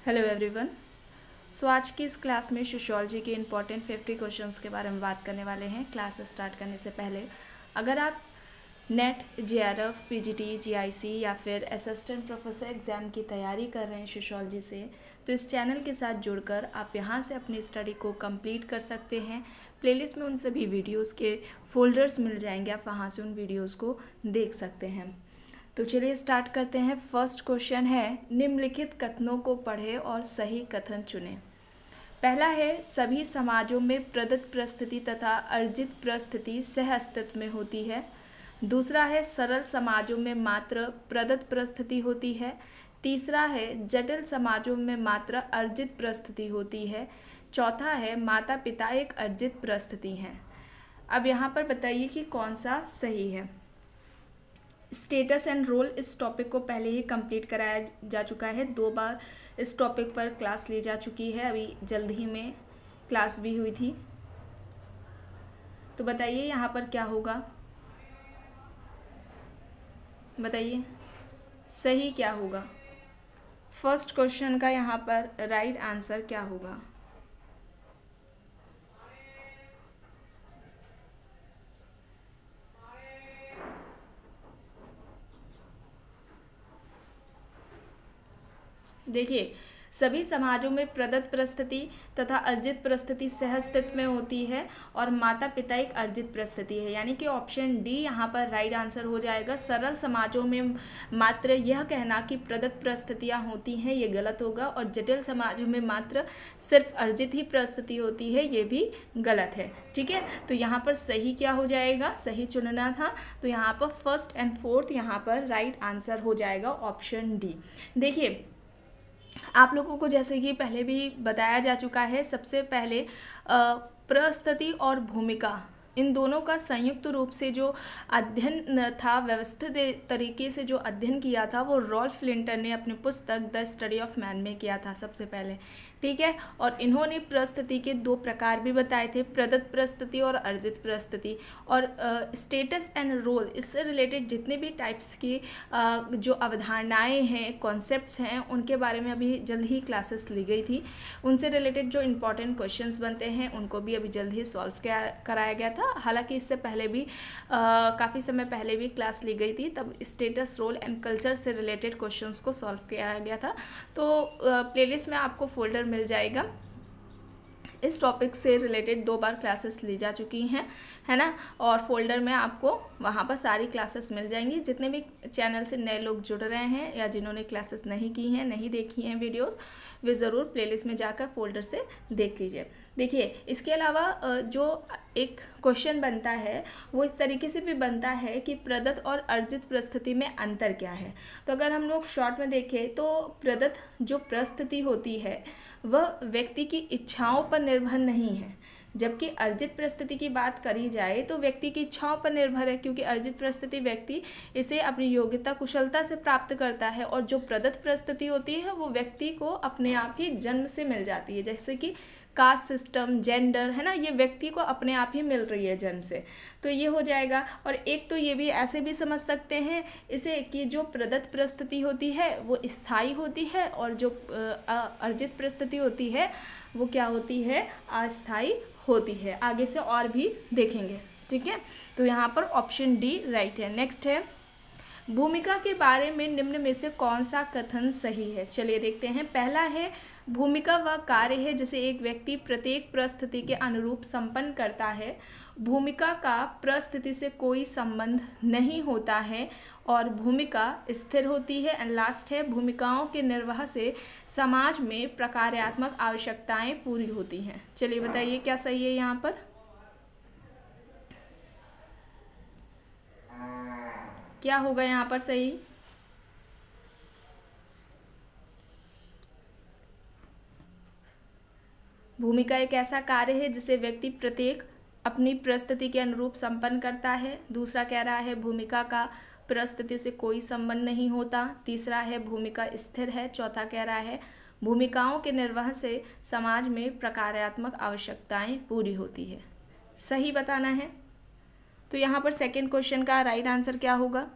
Hello everyone. आज की इस क्लास में सोशियोलॉजी के इम्पॉर्टेंट 50 क्वेश्चंस के बारे में बात करने वाले हैं। क्लास स्टार्ट करने से पहले अगर आप नेट, जेआरएफ, पीजीटी, जीआईसी या फिर असिस्टेंट प्रोफेसर एग्ज़ाम की तैयारी कर रहे हैं सोशियोलॉजी से, तो इस चैनल के साथ जुड़कर आप यहाँ से अपनी स्टडी को कंप्लीट कर सकते हैं। प्लेलिस्ट में उन सभी वीडियोस के फोल्डर्स मिल जाएंगे, आप वहाँ से उन वीडियोस को देख सकते हैं। तो चलिए स्टार्ट करते हैं। फर्स्ट क्वेश्चन है, निम्नलिखित कथनों को पढ़ें और सही कथन चुनें। पहला है, सभी समाजों में प्रदत्त परिस्थिति तथा अर्जित परिस्थिति सह अस्तित्व में होती है। दूसरा है, सरल समाजों में मात्र प्रदत्त परिस्थिति होती है। तीसरा है, जटिल समाजों में मात्र अर्जित परिस्थिति होती है। चौथा है, माता पिता एक अर्जित परिस्थिति हैं। अब यहाँ पर बताइए कि कौन सा सही है। स्टेटस एंड रोल इस टॉपिक को पहले ही कंप्लीट कराया जा चुका है, 2 बार इस टॉपिक पर क्लास ली जा चुकी है, अभी जल्द ही में क्लास भी हुई थी। तो बताइए यहाँ पर क्या होगा, बताइए सही क्या होगा। फर्स्ट क्वेश्चन का यहाँ पर राइट आंसर क्या होगा। देखिए, सभी समाजों में प्रदत्त परिस्थिति तथा अर्जित परिस्थिति सहअस्तित्व में होती है और माता पिता एक अर्जित परिस्थिति है, यानी कि ऑप्शन डी यहाँ पर राइट आंसर हो जाएगा। सरल समाजों में मात्र यह कहना कि प्रदत्त परिस्थितियाँ होती हैं ये गलत होगा, और जटिल समाजों में मात्र सिर्फ अर्जित ही परिस्थिति होती है ये भी गलत है। ठीक है, तो यहाँ पर सही क्या हो जाएगा, सही चुनना था, तो यहाँ पर फर्स्ट एंड फोर्थ यहाँ पर राइट आंसर हो जाएगा ऑप्शन डी। देखिए, आप लोगों को जैसे कि पहले भी बताया जा चुका है, सबसे पहले परिस्थिति और भूमिका इन दोनों का संयुक्त रूप से जो अध्ययन था, व्यवस्थित तरीके से जो अध्ययन किया था, वो रॉल्फ लिंटन ने अपनी पुस्तक द स्टडी ऑफ मैन में किया था सबसे पहले। ठीक है, और इन्होंने परिस्थिति के 2 प्रकार भी बताए थे, प्रदत्त परिस्थिति और अर्जित परिस्थिति। और स्टेटस एंड रोल, इससे रिलेटेड जितने भी टाइप्स की जो अवधारणाएं हैं, कॉन्सेप्ट्स हैं, उनके बारे में अभी जल्द ही क्लासेस ली गई थी। उनसे रिलेटेड जो इम्पॉर्टेंट क्वेश्चंस बनते हैं उनको भी अभी जल्द ही सॉल्व कराया गया था। हालांकि इससे पहले भी काफ़ी समय पहले भी क्लास ली गई थी, तब स्टेटस, रोल एंड कल्चर से रिलेटेड क्वेश्चंस को सॉल्व किया गया था। तो प्लेलिस्ट में आपको फोल्डर मिल जाएगा, इस टॉपिक से रिलेटेड 2 बार क्लासेस ली जा चुकी हैं, है ना। और फोल्डर में आपको वहाँ पर सारी क्लासेस मिल जाएंगी। जितने भी चैनल से नए लोग जुड़ रहे हैं या जिन्होंने क्लासेस नहीं की हैं, नहीं देखी हैं वीडियोस, वे ज़रूर प्लेलिस्ट में जाकर फोल्डर से देख लीजिए। देखिए, इसके अलावा जो एक क्वेश्चन बनता है वो इस तरीके से भी बनता है कि प्रदत्त और अर्जित परिस्थिति में अंतर क्या है। तो अगर हम लोग शॉर्ट में देखें तो प्रदत्त जो परिस्थिति होती है वह व्यक्ति की इच्छाओं पर निर्भर नहीं है, जबकि अर्जित परिस्थिति की बात करी जाए तो व्यक्ति की इच्छाओं पर निर्भर है, क्योंकि अर्जित परिस्थिति व्यक्ति इसे अपनी योग्यता, कुशलता से प्राप्त करता है, और जो प्रदत्त परिस्थिति होती है वो व्यक्ति को अपने आप ही जन्म से मिल जाती है, जैसे कि कास्ट सिस्टम, जेंडर, है ना, ये व्यक्ति को अपने आप ही मिल रही है जन्म से। तो ये हो जाएगा। और एक तो ये भी ऐसे भी समझ सकते हैं इसे कि जो प्रदत्त परिस्थिति होती है वो स्थायी होती है, और जो अर्जित परिस्थिति होती है वो क्या होती है, अस्थायी होती है। आगे से और भी देखेंगे। ठीक है, तो यहाँ पर ऑप्शन डी राइट है। नेक्स्ट है, भूमिका के बारे में निम्न में से कौन सा कथन सही है। चलिए देखते हैं। पहला है, भूमिका वह कार्य है जिसे एक व्यक्ति प्रत्येक परिस्थिति के अनुरूप संपन्न करता है। भूमिका का परिस्थिति से कोई संबंध नहीं होता है और भूमिका स्थिर होती है। एंड लास्ट है, भूमिकाओं के निर्वाह से समाज में प्रकार्यात्मक आवश्यकताएं पूरी होती हैं। चलिए बताइए क्या सही है यहाँ पर, क्या होगा यहाँ पर सही। भूमिका एक ऐसा कार्य है जिसे व्यक्ति प्रत्येक अपनी परिस्थिति के अनुरूप संपन्न करता है। दूसरा कह रहा है भूमिका का परिस्थिति से कोई संबंध नहीं होता। तीसरा है भूमिका स्थिर है। चौथा कह रहा है भूमिकाओं के निर्वहन से समाज में प्रकार्यात्मक आवश्यकताएं पूरी होती है। सही बताना है। तो यहाँ पर सेकंड क्वेश्चन का राइट आंसर क्या होगा।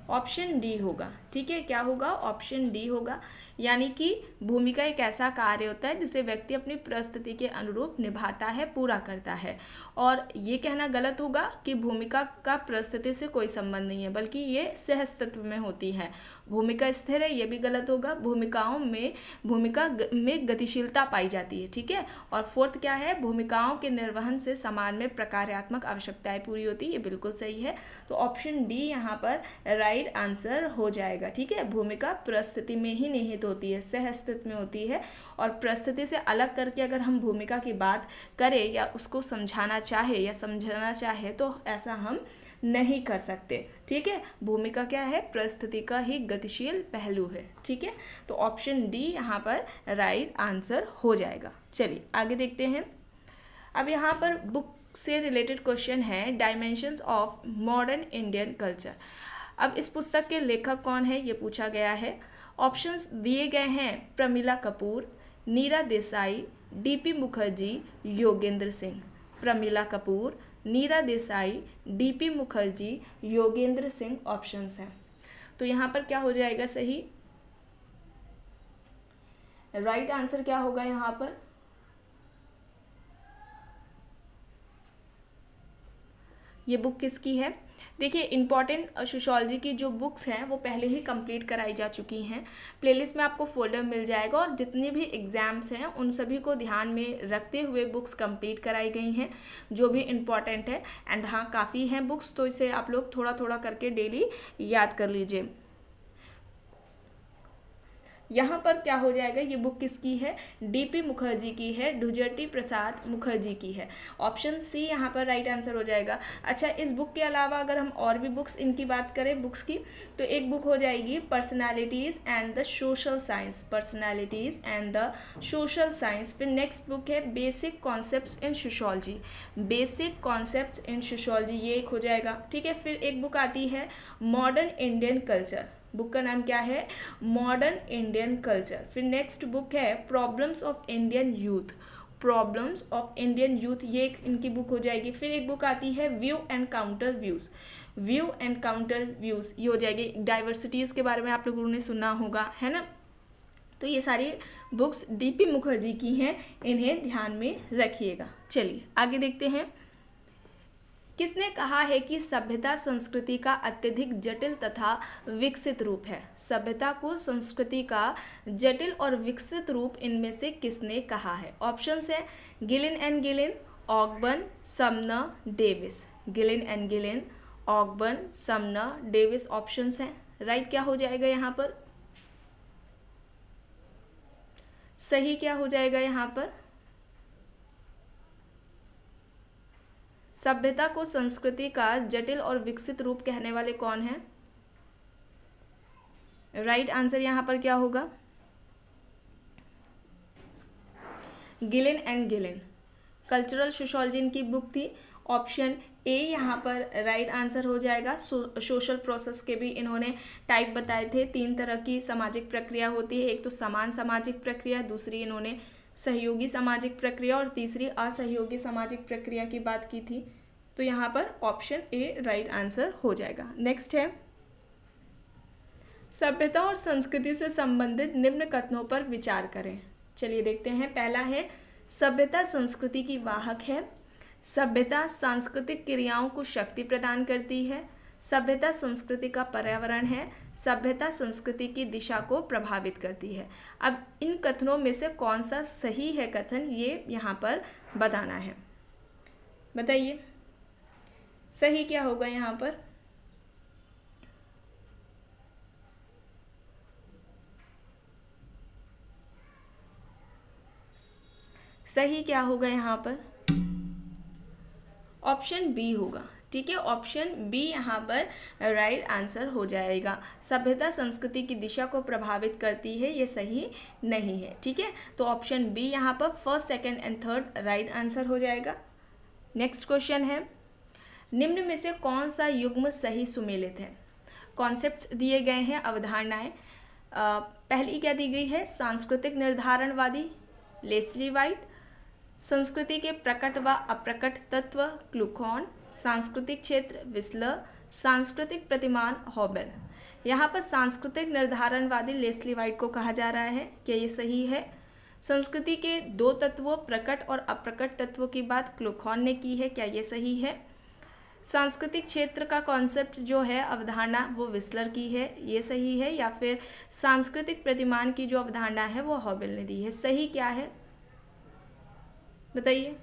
ऑप्शन डी होगा। ठीक है, क्या होगा? ऑप्शन डी होगा। यानी कि भूमिका एक ऐसा कार्य होता है जिसे व्यक्ति अपनी परिस्थिति के अनुरूप निभाता है, पूरा करता है। और ये कहना गलत होगा कि भूमिका का परिस्थिति से कोई संबंध नहीं है, बल्कि ये सहअस्तित्व में होती है। भूमिका स्थिर है, ये भी गलत होगा। भूमिका में गतिशीलता पाई जाती है। ठीक है, और फोर्थ क्या है? भूमिकाओं के निर्वहन से समाज में प्रकार्यात्मक आवश्यकताएं पूरी होती है। ये बिल्कुल सही है। तो ऑप्शन डी यहाँ पर राइट आंसर हो जाएगा। ठीक है, भूमिका परिस्थिति में ही निहित होती है, सहअस्तित्व में होती है। और परिस्थिति से अलग करके अगर हम भूमिका की बात करें या उसको समझाना चाहे या समझना चाहे तो ऐसा हम नहीं कर सकते। ठीक है, भूमिका क्या है? परिस्थिति का ही गतिशील पहलू है। ठीक है, तो ऑप्शन डी यहाँ पर राइट आंसर हो जाएगा। चलिए आगे देखते हैं। अब यहाँ पर बुक से रिलेटेड क्वेश्चन है, dimensions of modern Indian culture. अब इस पुस्तक के लेखक कौन है, ये पूछा गया है। ऑप्शंस दिए गए हैं, Pramila Kapoor, Neera Desai, DP Mukherjee, Yogendra Singh. Pramila Kapoor, Neera Desai, DP Mukherjee, Yogendra Singh options हैं। तो यहाँ पर क्या हो जाएगा सही? राइट आंसर क्या होगा यहाँ पर? ये बुक किसकी है? देखिए, इंपॉर्टेंट सोशियोलॉजी की जो बुक्स हैं वो पहले ही कंप्लीट कराई जा चुकी हैं। प्लेलिस्ट में आपको फोल्डर मिल जाएगा और जितने भी एग्ज़ाम्स हैं उन सभी को ध्यान में रखते हुए बुक्स कंप्लीट कराई गई हैं जो भी इम्पॉर्टेंट है। एंड हाँ, काफ़ी हैं बुक्स, तो इसे आप लोग थोड़ा थोड़ा करके डेली याद कर लीजिए। यहाँ पर क्या हो जाएगा? ये बुक किसकी है? डीपी मुखर्जी की है, दुजर्ती प्रसाद मुखर्जी की है। ऑप्शन सी यहाँ पर राइट आंसर हो जाएगा। अच्छा, इस बुक के अलावा अगर हम और भी बुक्स इनकी बात करें बुक्स की, तो एक बुक हो जाएगी personalities and the social science, personalities and the social science. फिर नेक्स्ट बुक है basic concepts in sociology, basic concepts in sociology, ये एक हो जाएगा। ठीक है, फिर एक बुक आती है मॉडर्न इंडियन कल्चर, बुक का नाम क्या है? Modern Indian culture. फिर नेक्स्ट बुक है problems of Indian youth, problems of Indian youth, ये एक इनकी बुक हो जाएगी। फिर एक बुक आती है view and counter views, view and counter views, ये हो जाएगी। डाइवर्सिटीज़ के बारे में आप लोगों ने सुना होगा, है ना? तो ये सारी बुक्स डीपी मुखर्जी की हैं, इन्हें ध्यान में रखिएगा। चलिए आगे देखते हैं। किसने कहा है कि सभ्यता संस्कृति का अत्यधिक जटिल तथा विकसित रूप है? सभ्यता को संस्कृति का जटिल और विकसित रूप इनमें से किसने कहा है? ऑप्शंस है Gillin and Gillin, Ogburn, Sumner, Davis. Gillin and Gillin, Ogburn, Sumner, Davis options हैं। राइट क्या हो जाएगा यहाँ पर? सही क्या हो जाएगा यहाँ पर? सभ्यता को संस्कृति का जटिल और विकसित रूप कहने वाले कौन हैं? राइट आंसर यहाँ पर क्या होगा? Gillin and Gillin, cultural sociology इनकी बुक थी। ऑप्शन ए यहाँ पर राइट आंसर हो जाएगा। सोशल प्रोसेस के भी इन्होंने टाइप बताए थे। 3 तरह की सामाजिक प्रक्रिया होती है, एक तो समान सामाजिक प्रक्रिया, दूसरी इन्होंने सहयोगी सामाजिक प्रक्रिया और तीसरी असहयोगी सामाजिक प्रक्रिया की बात की थी। तो यहाँ पर ऑप्शन ए राइट आंसर हो जाएगा। नेक्स्ट है सभ्यता और संस्कृति से संबंधित निम्न कथनों पर विचार करें। चलिए देखते हैं। पहला है सभ्यता संस्कृति की वाहक है, सभ्यता सांस्कृतिक क्रियाओं को शक्ति प्रदान करती है, सभ्यता संस्कृति का पर्यावरण है, सभ्यता संस्कृति की दिशा को प्रभावित करती है। अब इन कथनों में से कौन सा सही है कथन, ये यहाँ पर बताना है। बताइए सही क्या होगा यहाँ पर? सही क्या होगा यहाँ पर? ऑप्शन बी होगा। ठीक है, ऑप्शन बी यहाँ पर राइट आंसर हो जाएगा। सभ्यता संस्कृति की दिशा को प्रभावित करती है, ये सही नहीं है। ठीक है, तो ऑप्शन बी यहाँ पर first, second and third right answer हो जाएगा। नेक्स्ट क्वेश्चन है निम्न में से कौन सा युग्म सही सुमेलित है? कॉन्सेप्ट्स दिए गए हैं, अवधारणाएं। पहली क्या दी गई है? सांस्कृतिक निर्धारणवादी लेस्ली वाइट, संस्कृति के प्रकट व अप्रकट तत्व क्लूकॉन, सांस्कृतिक क्षेत्र विस्लर, सांस्कृतिक प्रतिमान हॉबेल। यहाँ पर सांस्कृतिक निर्धारणवादी लेस्ली वाइट को कहा जा रहा है। क्या ये सही है? संस्कृति के दो तत्वों प्रकट और अप्रकट तत्वों की बात क्लूखॉन ने की है। क्या ये सही है? सांस्कृतिक क्षेत्र का कॉन्सेप्ट जो है, अवधारणा, वो विस्लर की है। ये सही है? या फिर सांस्कृतिक प्रतिमान की जो अवधारणा है वो हॉबल ने दी है। सही क्या है बताइए।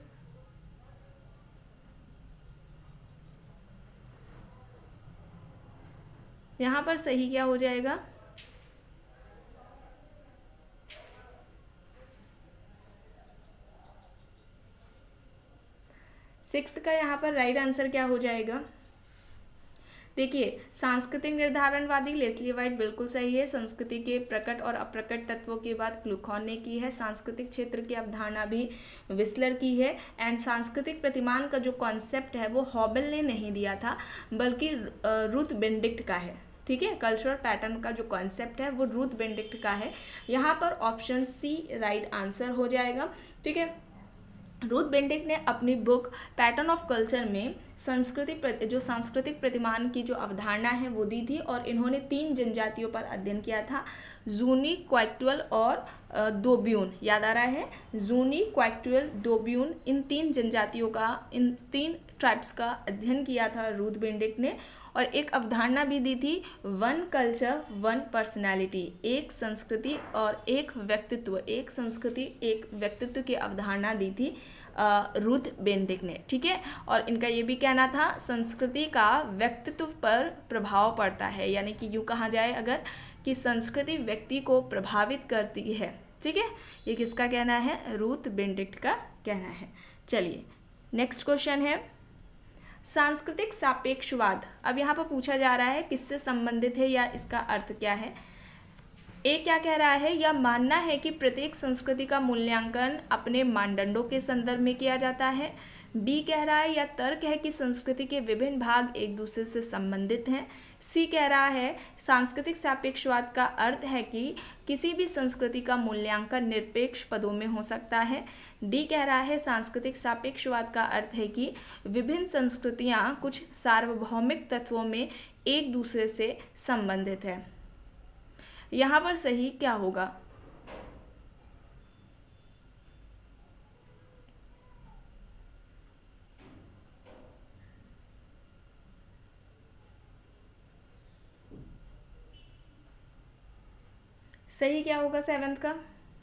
यहाँ पर सही क्या हो जाएगा? सिक्स्थ का यहाँ पर राइट आंसर क्या हो जाएगा? देखिए, सांस्कृतिक निर्धारणवादी लेस्ली वाइट बिल्कुल सही है। संस्कृति के प्रकट और अप्रकट तत्वों की बात क्लूखॉन ने की है। सांस्कृतिक क्षेत्र की अवधारणा भी विस्लर की है। एंड सांस्कृतिक प्रतिमान का जो कॉन्सेप्ट है वो हॉबल ने नहीं दिया था, बल्कि रूथ बेनेडिक्ट का है। ठीक है, कल्चरल पैटर्न का जो कॉन्सेप्ट है वो रूथ बेनेडिक्ट का है। यहाँ पर ऑप्शन सी राइट आंसर हो जाएगा। ठीक है, रूथ बेनेडिक्ट ने अपनी बुक पैटर्न ऑफ कल्चर में सांस्कृतिक प्रतिमान की जो अवधारणा है वो दी थी, और इन्होंने 3 जनजातियों पर अध्ययन किया था, जूनी, क्वाइक्टुअल और दोब्यून। याद आ रहा है? जूनी, क्वाइक्टुअल, दोब्यून, इन 3 जनजातियों का, इन 3 ट्राइब्स का अध्ययन किया था रूथ बेनेडिक्ट ने। और एक अवधारणा भी दी थी, 1 कल्चर 1 पर्सनैलिटी, एक संस्कृति और एक व्यक्तित्व, एक संस्कृति एक व्यक्तित्व की अवधारणा दी थी रूथ बेनेडिक्ट ने। ठीक है, और इनका ये भी कहना था संस्कृति का व्यक्तित्व पर प्रभाव पड़ता है, यानी कि यूँ कहा जाए अगर कि संस्कृति व्यक्ति को प्रभावित करती है। ठीक है, ये किसका कहना है? रूथ बेनेडिक्ट का कहना है। चलिए नेक्स्ट क्वेश्चन है सांस्कृतिक सापेक्षवाद। अब यहाँ पर पूछा जा रहा है किससे संबंधित है या इसका अर्थ क्या है। ए क्या कह रहा है? यह मानना है कि प्रत्येक संस्कृति का मूल्यांकन अपने मानदंडों के संदर्भ में किया जाता है। बी कह रहा है, यह तर्क है कि संस्कृति के विभिन्न भाग एक दूसरे से संबंधित हैं। सी कह रहा है सांस्कृतिक सापेक्षवाद का अर्थ है कि किसी भी संस्कृति का मूल्यांकन निरपेक्ष पदों में हो सकता है। डी कह रहा है सांस्कृतिक सापेक्षवाद का अर्थ है कि विभिन्न संस्कृतियां कुछ सार्वभौमिक तत्वों में एक दूसरे से संबंधित है। यहाँ पर सही क्या होगा? सही क्या होगा 7th का?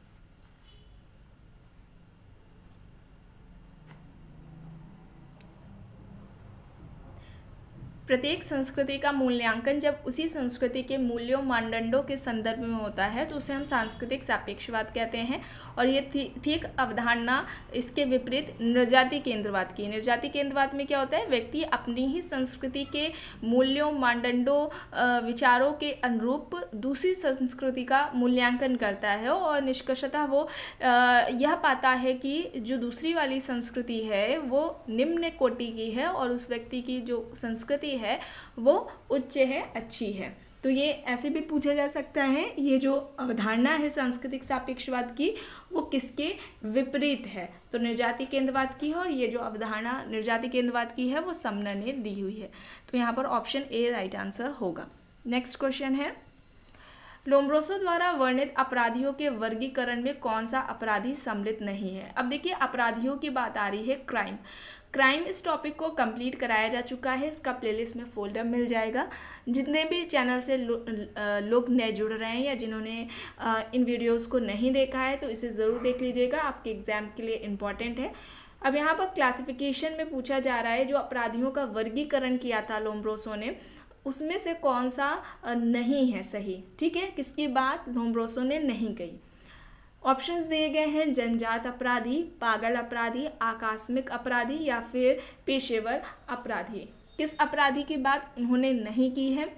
प्रत्येक संस्कृति का मूल्यांकन जब उसी संस्कृति के मूल्यों मानदंडों के संदर्भ में होता है तो उसे हम सांस्कृतिक सापेक्षवाद कहते हैं। और ये ठीक अवधारणा इसके विपरीत निर्जाति केंद्रवाद की। निर्जाति केंद्रवाद में क्या होता है? व्यक्ति अपनी ही संस्कृति के मूल्यों, मानदंडों, विचारों के अनुरूप दूसरी संस्कृति का मूल्यांकन करता है और निष्कर्षतः वो यह पाता है कि जो दूसरी वाली संस्कृति है वो निम्न कोटि की है और उस व्यक्ति की जो संस्कृति है वो उच्च है, अच्छी है। तो ये ऐसे भी पूछा जा सकता है, ये जो अवधारणा है सांस्कृतिक सापेक्षवाद की वो किसके विपरीत है? तो निर्जाति केंद्रवाद की है, और ये जो अवधारणा निर्जाति केंद्रवाद की है वो समनर ने दी हुई है। तो यहाँ पर ऑप्शन ए राइट आंसर होगा। नेक्स्ट क्वेश्चन है लोम्ब्रोसो द्वारा वर्णित अपराधियों के वर्गीकरण में कौन सा अपराधी सम्मिलित नहीं है? अब देखिए, अपराधियों की बात आ रही है, क्राइम इस टॉपिक को कंप्लीट कराया जा चुका है। इसका प्लेलिस्ट में फोल्डर मिल जाएगा। जितने भी चैनल से लोग नए जुड़ रहे हैं या जिन्होंने इन वीडियोस को नहीं देखा है तो इसे ज़रूर देख लीजिएगा, आपके एग्ज़ाम के लिए इम्पॉर्टेंट है। अब यहाँ पर क्लासिफिकेशन में पूछा जा रहा है, जो अपराधियों का वर्गीकरण किया था लोम्ब्रोसो ने, उसमें से कौन सा नहीं है सही। ठीक है, किसकी बात लोम्ब्रोसो ने नहीं कही। ऑप्शंस दिए गए हैं, जन्मजात अपराधी, पागल अपराधी, आकस्मिक अपराधी या फिर पेशेवर अपराधी। किस अपराधी की बात उन्होंने नहीं की है?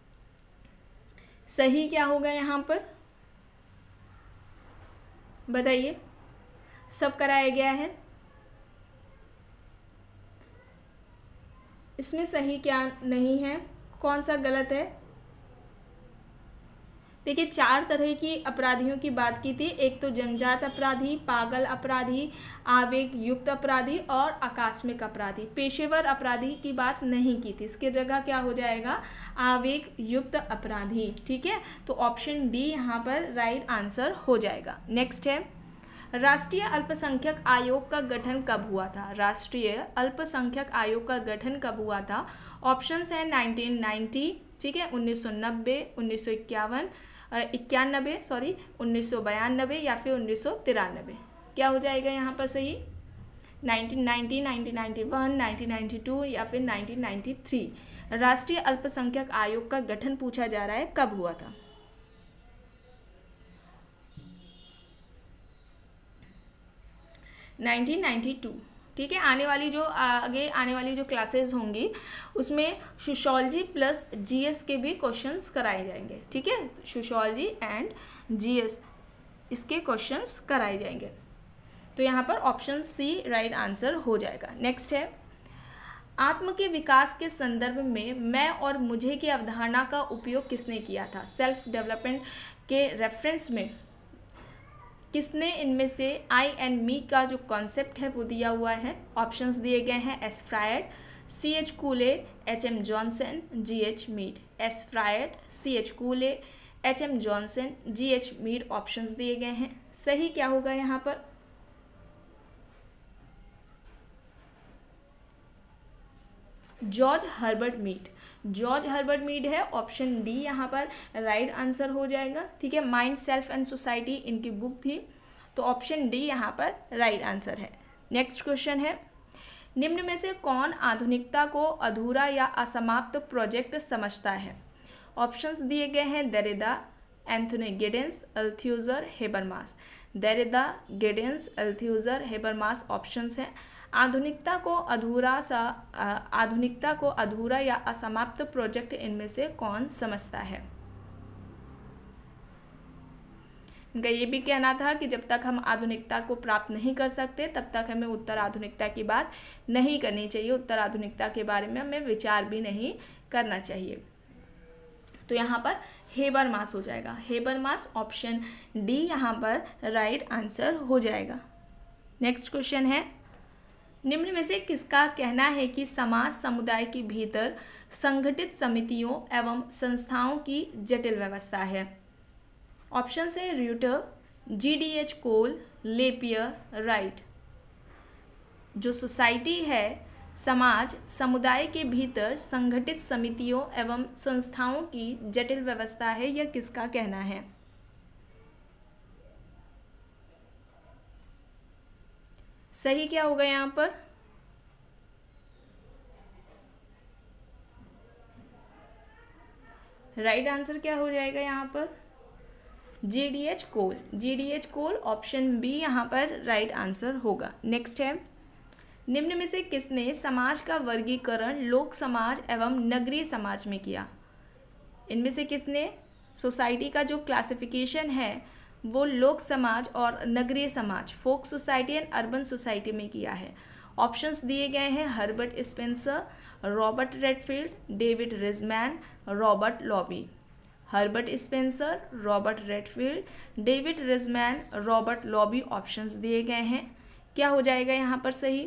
सही क्या होगा यहाँ पर बताइए। सब कराया गया है, इसमें सही क्या नहीं है, कौन सा गलत है? देखिए 4 तरह की अपराधियों की बात की थी। एक तो जन्मजात अपराधी, पागल अपराधी, आवेग युक्त अपराधी और आकस्मिक अपराधी। पेशेवर अपराधी की बात नहीं की थी, इसके जगह क्या हो जाएगा, आवेग युक्त अपराधी। ठीक है, तो ऑप्शन डी यहाँ पर राइट आंसर हो जाएगा। नेक्स्ट है, राष्ट्रीय अल्पसंख्यक आयोग का गठन कब हुआ था? राष्ट्रीय अल्पसंख्यक आयोग का गठन कब हुआ था? ऑप्शंस हैं 1990, ठीक है, 1990, 1991, 1992 या फिर 1993। क्या हो जाएगा यहाँ पर सही? 1990, 1991, 1992 या फिर 1993। राष्ट्रीय अल्पसंख्यक आयोग का गठन पूछा जा रहा है, कब हुआ था? 1992। ठीक है, आने वाली जो आगे आने वाली जो क्लासेस होंगी उसमें सोशियोलॉजी प्लस जीएस के भी क्वेश्चंस कराए जाएंगे। ठीक है, सोशियोलॉजी एंड जीएस इसके क्वेश्चंस कराए जाएंगे। तो यहाँ पर ऑप्शन सी राइट आंसर हो जाएगा। नेक्स्ट है, आत्म के विकास के संदर्भ में मैं और मुझे की अवधारणा का उपयोग किसने किया था? सेल्फ डेवलपमेंट के रेफरेंस में किसने इनमें से आई एंड मी का जो कॉन्सेप्ट है वो दिया हुआ है? ऑप्शंस दिए गए हैं S Freud, C H Cooley, H M Johnson, G H Mead. S Freud, C H Cooley, H M Johnson, G H Mead options दिए गए हैं। सही क्या होगा यहाँ पर? George Herbert Mead. George Herbert Mead है, ऑप्शन डी यहाँ पर राइट आंसर हो जाएगा। ठीक है, माइंड सेल्फ एंड सोसाइटी इनकी बुक थी, तो ऑप्शन डी यहाँ पर राइट आंसर है। नेक्स्ट क्वेश्चन है, निम्न में से कौन आधुनिकता को अधूरा या असमाप्त प्रोजेक्ट समझता है? ऑप्शंस दिए गए हैं Derrida, Anthony Giddens, Althusser, Habermas. Derrida, Giddens, Althusser, Habermas options हैं। आधुनिकता को अधूरा या असमाप्त प्रोजेक्ट इनमें से कौन समझता है? इनका ये भी कहना था कि जब तक हम आधुनिकता को प्राप्त नहीं कर सकते तब तक हमें उत्तर आधुनिकता की बात नहीं करनी चाहिए, उत्तर आधुनिकता के बारे में हमें विचार भी नहीं करना चाहिए। तो यहाँ पर हेबरमास हो जाएगा। हेबरमास ऑप्शन डी यहाँ पर राइट आंसर हो जाएगा। नेक्स्ट क्वेश्चन है, निम्न में से किसका कहना है कि समाज समुदाय के भीतर संगठित समितियों एवं संस्थाओं की जटिल व्यवस्था है? ऑप्शन है Reuter, GDH Cole, LaPiere, right. जो सोसाइटी है, समाज समुदाय के भीतर संगठित समितियों एवं संस्थाओं की जटिल व्यवस्था है, यह किसका कहना है? सही क्या होगा यहाँ पर? राइट आंसर क्या हो जाएगा यहाँ पर? GDH Cole. GDH Cole option B यहाँ पर राइट आंसर होगा। नेक्स्ट है, निम्न में से किसने समाज का वर्गीकरण लोक समाज एवं नगरीय समाज में किया? इनमें से किसने सोसाइटी का जो क्लासिफिकेशन है वो लोक समाज और नगरीय समाज, folk society and urban society में किया है? ऑप्शंस दिए गए हैं Herbert Spencer, Robert Redfield, David Riesman, Robert Lowie. Herbert Spencer, Robert Redfield, David Riesman, Robert Lowie options दिए गए हैं। क्या हो जाएगा यहाँ पर सही?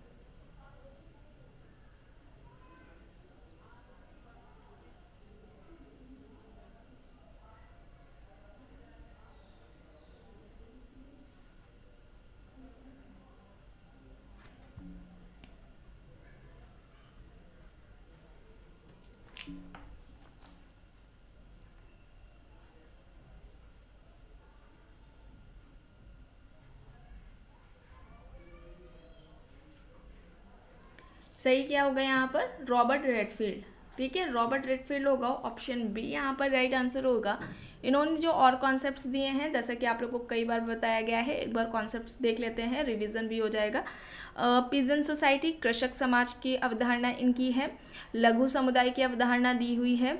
सही क्या होगा यहाँ पर? Robert Redfield. ठीक है, रॉबर्ट रेडफील्ड होगा, ऑप्शन बी यहाँ पर राइट आंसर होगा। इन्होंने जो और कॉन्सेप्ट्स दिए हैं, जैसा कि आप लोगों को कई बार बताया गया है, एक बार कॉन्सेप्ट्स देख लेते हैं, रिवीजन भी हो जाएगा। पीजन सोसाइटी, कृषक समाज की अवधारणा इनकी है। लघु समुदाय की अवधारणा दी हुई है।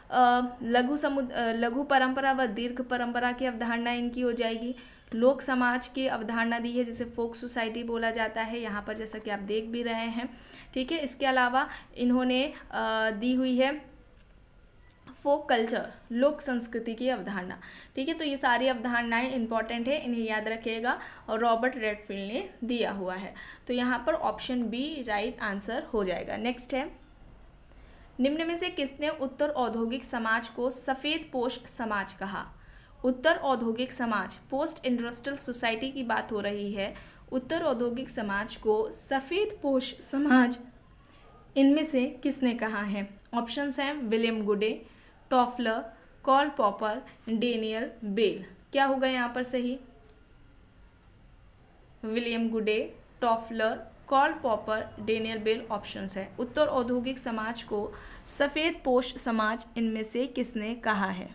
लघु परंपरा व दीर्घ परंपरा की अवधारणा इनकी हो जाएगी। लोक समाज की अवधारणा दी है, जिसे फोक सोसाइटी बोला जाता है यहाँ पर, जैसा कि आप देख भी रहे हैं। ठीक है, इसके अलावा इन्होंने दी हुई है फोक कल्चर, लोक संस्कृति की अवधारणा। ठीक है, तो ये सारी अवधारणाएं इंपॉर्टेंट है, इन्हें याद रखिएगा और रॉबर्ट रेडफील्ड ने दिया हुआ है। तो यहाँ पर ऑप्शन बी राइट आंसर हो जाएगा। नेक्स्ट है, निम्न में से किसने उत्तर औद्योगिक समाज को सफ़ेद पोश समाज कहा? उत्तर औद्योगिक समाज, पोस्ट इंडस्ट्रियल सोसाइटी की बात हो रही है। उत्तर औद्योगिक समाज को सफ़ेद पोश समाज इनमें से किसने कहा है? ऑप्शंस हैं William Goode, Toffler, Karl Popper, Daniel Bell. क्या होगा यहाँ पर सही? William Goode, Toffler, Karl Popper, Daniel Bell options है। उत्तर औद्योगिक समाज को सफ़ेद पोश समाज इनमें से किसने कहा है?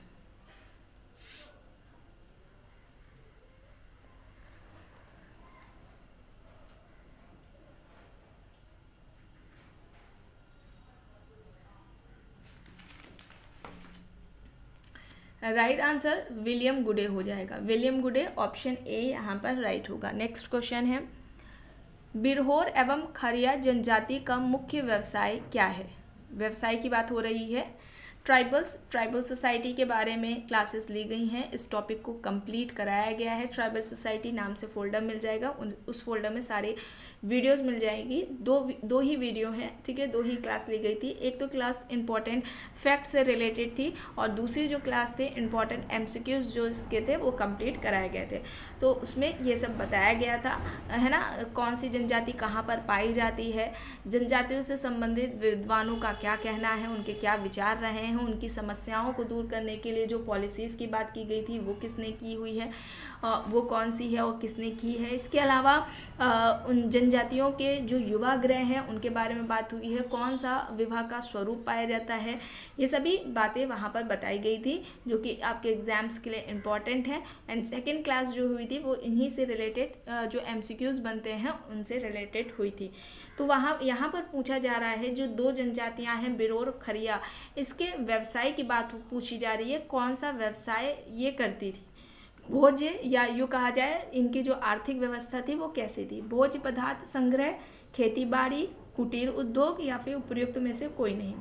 राइट आंसर विलियम गुडे हो जाएगा। विलियम गुडे, ऑप्शन ए यहाँ पर राइट होगा। नेक्स्ट क्वेश्चन है, बिरहोर एवं खरिया जनजाति का मुख्य व्यवसाय क्या है? व्यवसाय की बात हो रही है। ट्राइबल सोसाइटी के बारे में क्लासेस ली गई हैं, इस टॉपिक को कंप्लीट कराया गया है। ट्राइबल सोसाइटी नाम से फोल्डर मिल जाएगा, उस फोल्डर में सारे वीडियोस मिल जाएगी। दो ही वीडियो हैं, ठीक है, 2 ही क्लास ली गई थी। एक तो क्लास इंपॉर्टेंट फैक्ट से रिलेटेड थी और दूसरी जो क्लास थे इंपॉर्टेंट एमसीक्यूज जो इसके थे वो कंप्लीट कराए गए थे। तो उसमें ये सब बताया गया था, है ना, कौन सी जनजाति कहाँ पर पाई जाती है, जनजातियों से संबंधित विद्वानों का क्या कहना है, उनके क्या विचार रहे हैं, उनकी समस्याओं को दूर करने के लिए जो पॉलिसीज़ की बात की गई थी वो किसने की हुई है, वो कौन सी है और किसने की है। इसके अलावा उन जनजातियों के जो युवा गृह हैं उनके बारे में बात हुई है, कौन सा विवाह का स्वरूप पाया जाता है, ये सभी बातें वहाँ पर बताई गई थी जो कि आपके एग्जाम्स के लिए इम्पॉर्टेंट है। एंड सेकेंड क्लास जो हुई थी वो इन्हीं से रिलेटेड जो एमसीक्यूज बनते हैं उनसे रिलेटेड हुई थी। तो वहाँ यहाँ पर पूछा जा रहा है जो 2 जनजातियाँ हैं बिरोर खरिया, इसके व्यवसाय की बात पूछी जा रही है, कौन सा व्यवसाय ये करती थी। भोज्य, या यूँ कहा जाए इनकी जो आर्थिक व्यवस्था थी वो कैसी थी। भोज्य पदार्थ संग्रह, खेती बाड़ी, कुटीर उद्योग या फिर उपयुक्त में से कोई नहीं।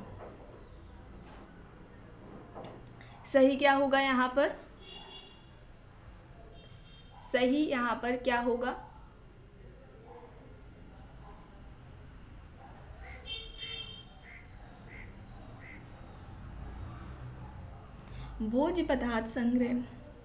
सही क्या होगा यहाँ पर? सही यहाँ पर क्या होगा? भोज्य पदार्थ संग्रह,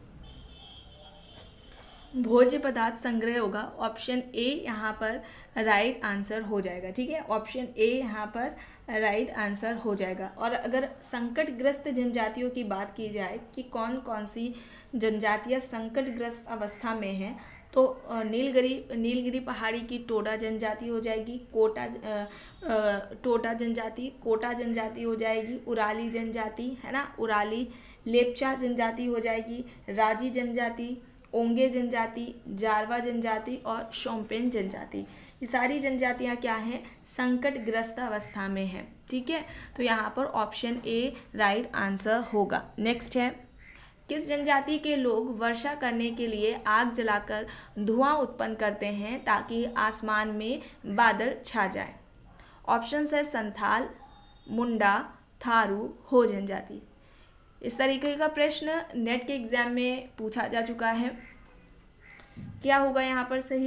भोज्य पदार्थ संग्रह होगा। ऑप्शन ए यहाँ पर राइट आंसर हो जाएगा। ठीक है, ऑप्शन ए यहाँ पर राइट आंसर हो जाएगा। और अगर संकटग्रस्त जनजातियों की बात की जाए कि कौन कौन सी जनजातियाँ संकटग्रस्त अवस्था में हैं, तो नीलगिरी पहाड़ी की टोडा जनजाति हो जाएगी, टोटा जनजाति, कोटा जनजाति हो जाएगी, उराली जनजाति, है ना, उराली लेपचा जनजाति हो जाएगी, राजी जनजाति, ओंगे जनजाति, जारवा जनजाति और शोम्पेन जनजाति। ये सारी जनजातियाँ क्या हैं? संकटग्रस्त अवस्था में हैं। ठीक है, तो यहाँ पर ऑप्शन ए राइट आंसर होगा। नेक्स्ट है, किस जनजाति के लोग वर्षा करने के लिए आग जलाकर धुआं उत्पन्न करते हैं ताकि आसमान में बादल छा जाए? ऑप्शंस है संथाल, मुंडा, थारू, हो जनजाति। इस तरीके का प्रश्न नेट के एग्जाम में पूछा जा चुका है। क्या होगा यहाँ पर सही?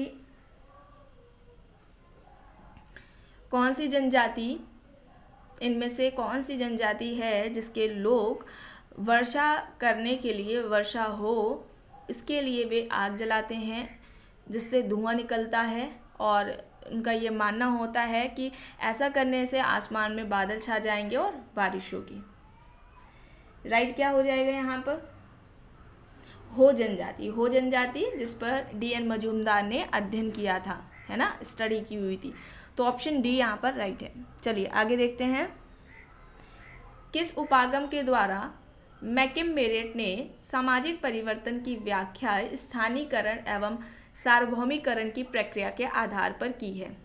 कौन सी जनजाति, इनमें से कौन सी जनजाति है जिसके लोग वर्षा करने के लिए, वर्षा हो इसके लिए वे आग जलाते हैं जिससे धुआं निकलता है और उनका ये मानना होता है कि ऐसा करने से आसमान में बादल छा जाएंगे और बारिश होगी। राइट क्या हो जाएगा यहाँ पर? हो जनजाति। हो जनजाति जिस पर DN मजूमदार ने अध्ययन किया था, है ना, स्टडी की हुई थी। तो ऑप्शन डी यहाँ पर राइट है। चलिए आगे देखते हैं, किस उपागम के द्वारा मैकम मेरेट ने सामाजिक परिवर्तन की व्याख्या स्थानीयकरण एवं सार्वभौमिकरण की प्रक्रिया के आधार पर की है?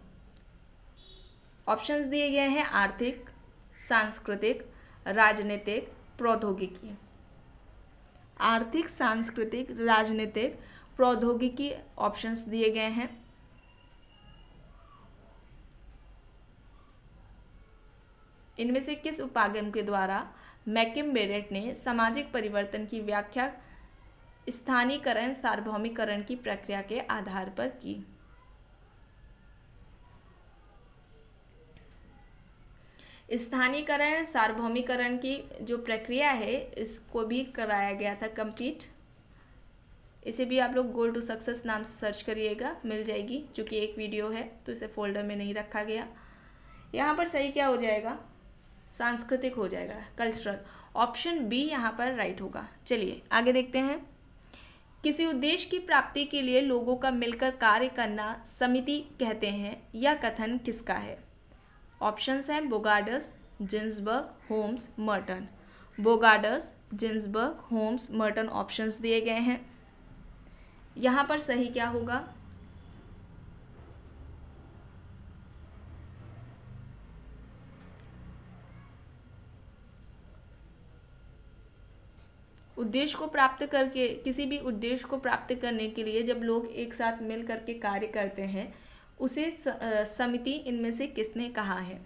ऑप्शंस दिए गए हैं आर्थिक, सांस्कृतिक, राजनीतिक, प्रौद्योगिकी। आर्थिक, सांस्कृतिक, राजनीतिक, प्रौद्योगिकी ऑप्शंस दिए गए हैं। इनमें से किस उपागम के द्वारा मैकम बेरेट ने सामाजिक परिवर्तन की व्याख्या स्थानीयकरण सार्वभौमिकरण की प्रक्रिया के आधार पर की। स्थानीयकरण सार्वभौमिकरण की जो प्रक्रिया है इसको भी कराया गया था कंप्लीट। इसे भी आप लोग गोल टू सक्सेस नाम से सर्च करिएगा, मिल जाएगी, क्योंकि एक वीडियो है तो इसे फोल्डर में नहीं रखा गया। यहाँ पर सही क्या हो जाएगा, सांस्कृतिक हो जाएगा, कल्चरल। ऑप्शन बी यहाँ पर राइट होगा। चलिए आगे देखते हैं। किसी उद्देश्य की प्राप्ति के लिए लोगों का मिलकर कार्य करना समिति कहते हैं, यह कथन किसका है? ऑप्शंस हैं Bogardus, Ginsberg, Holmes, Merton. Bogardus, Ginsberg, Holmes, Merton options दिए गए हैं। यहाँ पर सही क्या होगा? उद्देश्य को प्राप्त करके, किसी भी उद्देश्य को प्राप्त करने के लिए जब लोग एक साथ मिल करके कार्य करते हैं उसे समिति इनमें से किसने कहा है?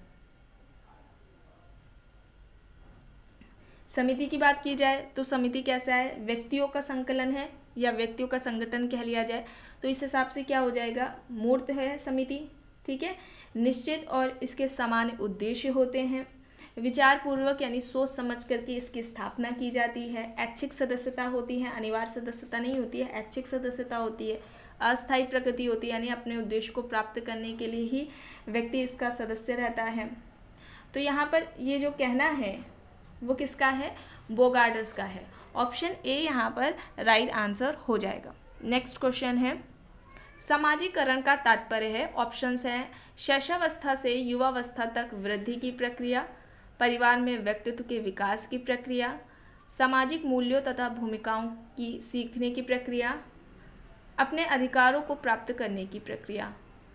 समिति की बात की जाए तो समिति कैसा है? व्यक्तियों का संकलन है या व्यक्तियों का संगठन कह लिया जाए तो इस हिसाब से क्या हो जाएगा? मूर्त है समिति, ठीक है। निश्चित और इसके समान उद्देश्य होते हैं। विचार पूर्वक यानी सोच समझ करके इसकी स्थापना की जाती है। ऐच्छिक सदस्यता होती है, अनिवार्य सदस्यता नहीं होती है, ऐच्छिक सदस्यता होती है। अस्थायी प्रकृति होती है, यानी अपने उद्देश्य को प्राप्त करने के लिए ही व्यक्ति इसका सदस्य रहता है। तो यहाँ पर ये जो कहना है वो किसका है? बोगार्डस का है। ऑप्शन ए यहाँ पर राइट आंसर हो जाएगा। नेक्स्ट क्वेश्चन है, समाजीकरण का तात्पर्य है। ऑप्शंस हैं शैशवावस्था से युवावस्था तक वृद्धि की प्रक्रिया, परिवार में व्यक्तित्व के विकास की प्रक्रिया, सामाजिक मूल्यों तथा भूमिकाओं की सीखने की प्रक्रिया, अपने अधिकारों को प्राप्त करने की प्रक्रिया।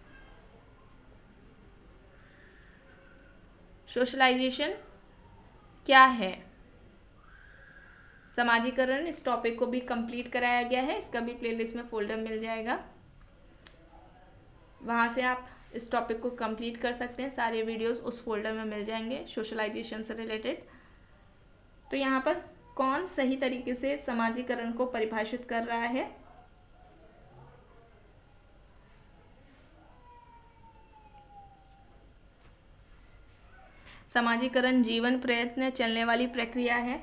सोशलाइजेशन क्या है? समाजीकरण, इस टॉपिक को भी कंप्लीट कराया गया है, इसका भी प्लेलिस्ट में फोल्डर मिल जाएगा, वहाँ से आप इस टॉपिक को कंप्लीट कर सकते हैं। सारे वीडियोस उस फोल्डर में मिल जाएंगे सोशलाइजेशन से रिलेटेड। तो यहाँ पर कौन सही तरीके से समाजीकरण को परिभाषित कर रहा है? समाजीकरण जीवन प्रयत्न चलने वाली प्रक्रिया है।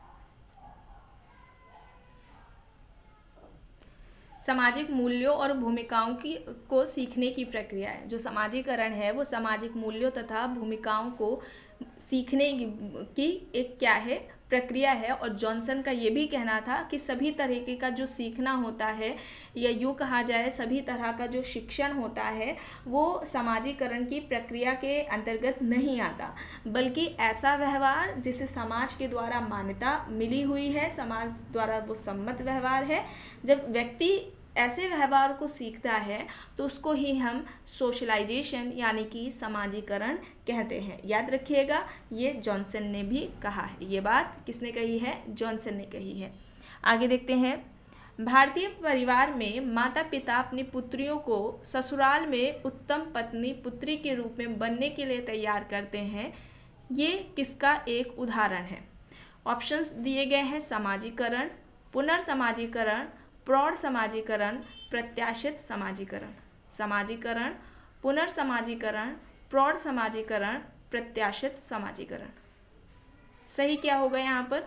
सामाजिक मूल्यों और भूमिकाओं को सीखने की प्रक्रिया है। जो समाजीकरण है वो सामाजिक मूल्यों तथा भूमिकाओं को सीखने की एक क्या है? प्रक्रिया है। और जॉनसन का ये भी कहना था कि सभी तरीके का जो सीखना होता है या यूँ कहा जाए सभी तरह का जो शिक्षण होता है वो समाजीकरण की प्रक्रिया के अंतर्गत नहीं आता, बल्कि ऐसा व्यवहार जिसे समाज के द्वारा मान्यता मिली हुई है, समाज द्वारा वो सम्मत व्यवहार है। जब व्यक्ति ऐसे व्यवहार को सीखता है तो उसको ही हम सोशलाइजेशन यानी कि समाजीकरण कहते हैं। याद रखिएगा, ये जॉनसन ने भी कहा है। ये बात किसने कही है? जॉनसन ने कही है। आगे देखते हैं। भारतीय परिवार में माता पिता अपनी पुत्रियों को ससुराल में उत्तम पत्नी पुत्री के रूप में बनने के लिए तैयार करते हैं। ये किसका एक उदाहरण है? ऑप्शंस दिए गए हैं समाजीकरण, पुनर्समाजीकरण, प्रौढ़ समाजीकरण, प्रत्याशित समाजीकरण। समाजीकरण, पुनर्समाजीकरण, प्रौढ़ समाजीकरण, प्रत्याशित समाजीकरण। सही क्या होगा यहाँ पर?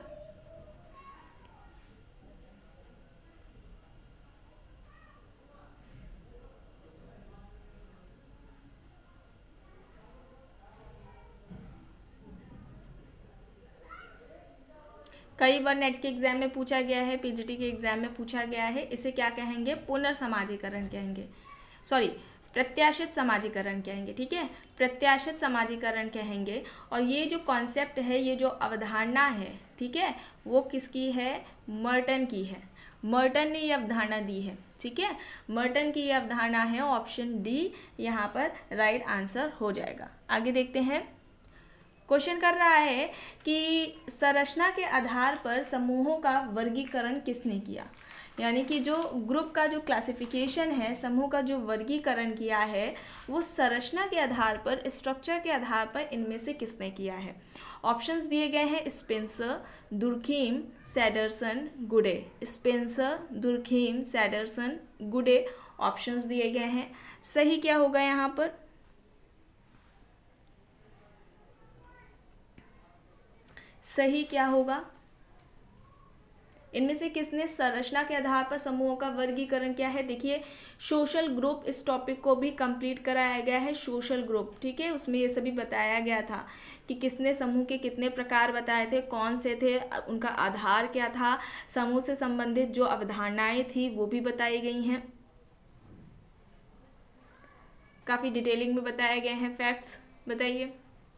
कई बार नेट के एग्जाम में पूछा गया है, पीजीटी के एग्जाम में पूछा गया है। इसे क्या कहेंगे? पुनर्समाजीकरण कहेंगे, सॉरी प्रत्याशित समाजीकरण कहेंगे, ठीक है, प्रत्याशित समाजीकरण कहेंगे। और ये जो कॉन्सेप्ट है, ये जो अवधारणा है, ठीक है, वो किसकी है? मर्टन की है। मर्टन ने ये अवधारणा दी है, ठीक है, मर्टन की ये अवधारणा है। ऑप्शन डी यहाँ पर राइट आंसर हो जाएगा। आगे देखते हैं। क्वेश्चन कर रहा है कि संरचना के आधार पर समूहों का वर्गीकरण किसने किया? यानी कि जो ग्रुप का जो क्लासिफिकेशन है, समूह का जो वर्गीकरण किया है, वो संरचना के आधार पर, स्ट्रक्चर के आधार पर इनमें से किसने किया है। ऑप्शंस दिए गए हैं स्पेंसर, दुर्खीम, सैडरसन, गुडे। स्पेंसर, दुर्खीम, सैडरसन, गुडे ऑप्शंस दिए गए हैं। सही क्या होगा यहाँ पर? सही क्या होगा? इनमें से किसने संरचना के आधार पर समूहों का वर्गीकरण किया है? देखिए, सोशल ग्रुप, इस टॉपिक को भी कंप्लीट कराया गया है, सोशल ग्रुप, ठीक है। उसमें ये सभी बताया गया था कि किसने समूह के कितने प्रकार बताए थे, कौन से थे, उनका आधार क्या था, समूह से संबंधित जो अवधारणाएं थी वो भी बताई गई हैं, काफ़ी डिटेलिंग में बताए गए हैं फैक्ट्स। बताइए,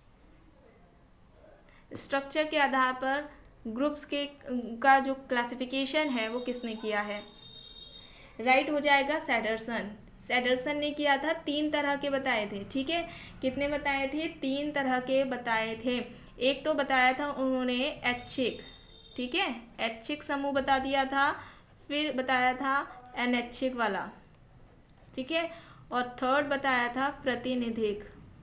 स्ट्रक्चर के आधार पर ग्रुप्स के का जो क्लासिफिकेशन है वो किसने किया है? राइट हो जाएगा सैडरसन। सैडरसन ने किया था, 3 तरह के बताए थे, ठीक है। कितने बताए थे? 3 तरह के बताए थे। एक तो बताया था उन्होंने ऐच्छिक, ठीक है, ऐच्छिक समूह बता दिया था, फिर बताया था अनैच्छिक वाला, ठीक है, और थर्ड बताया था प्रतिनिधिक,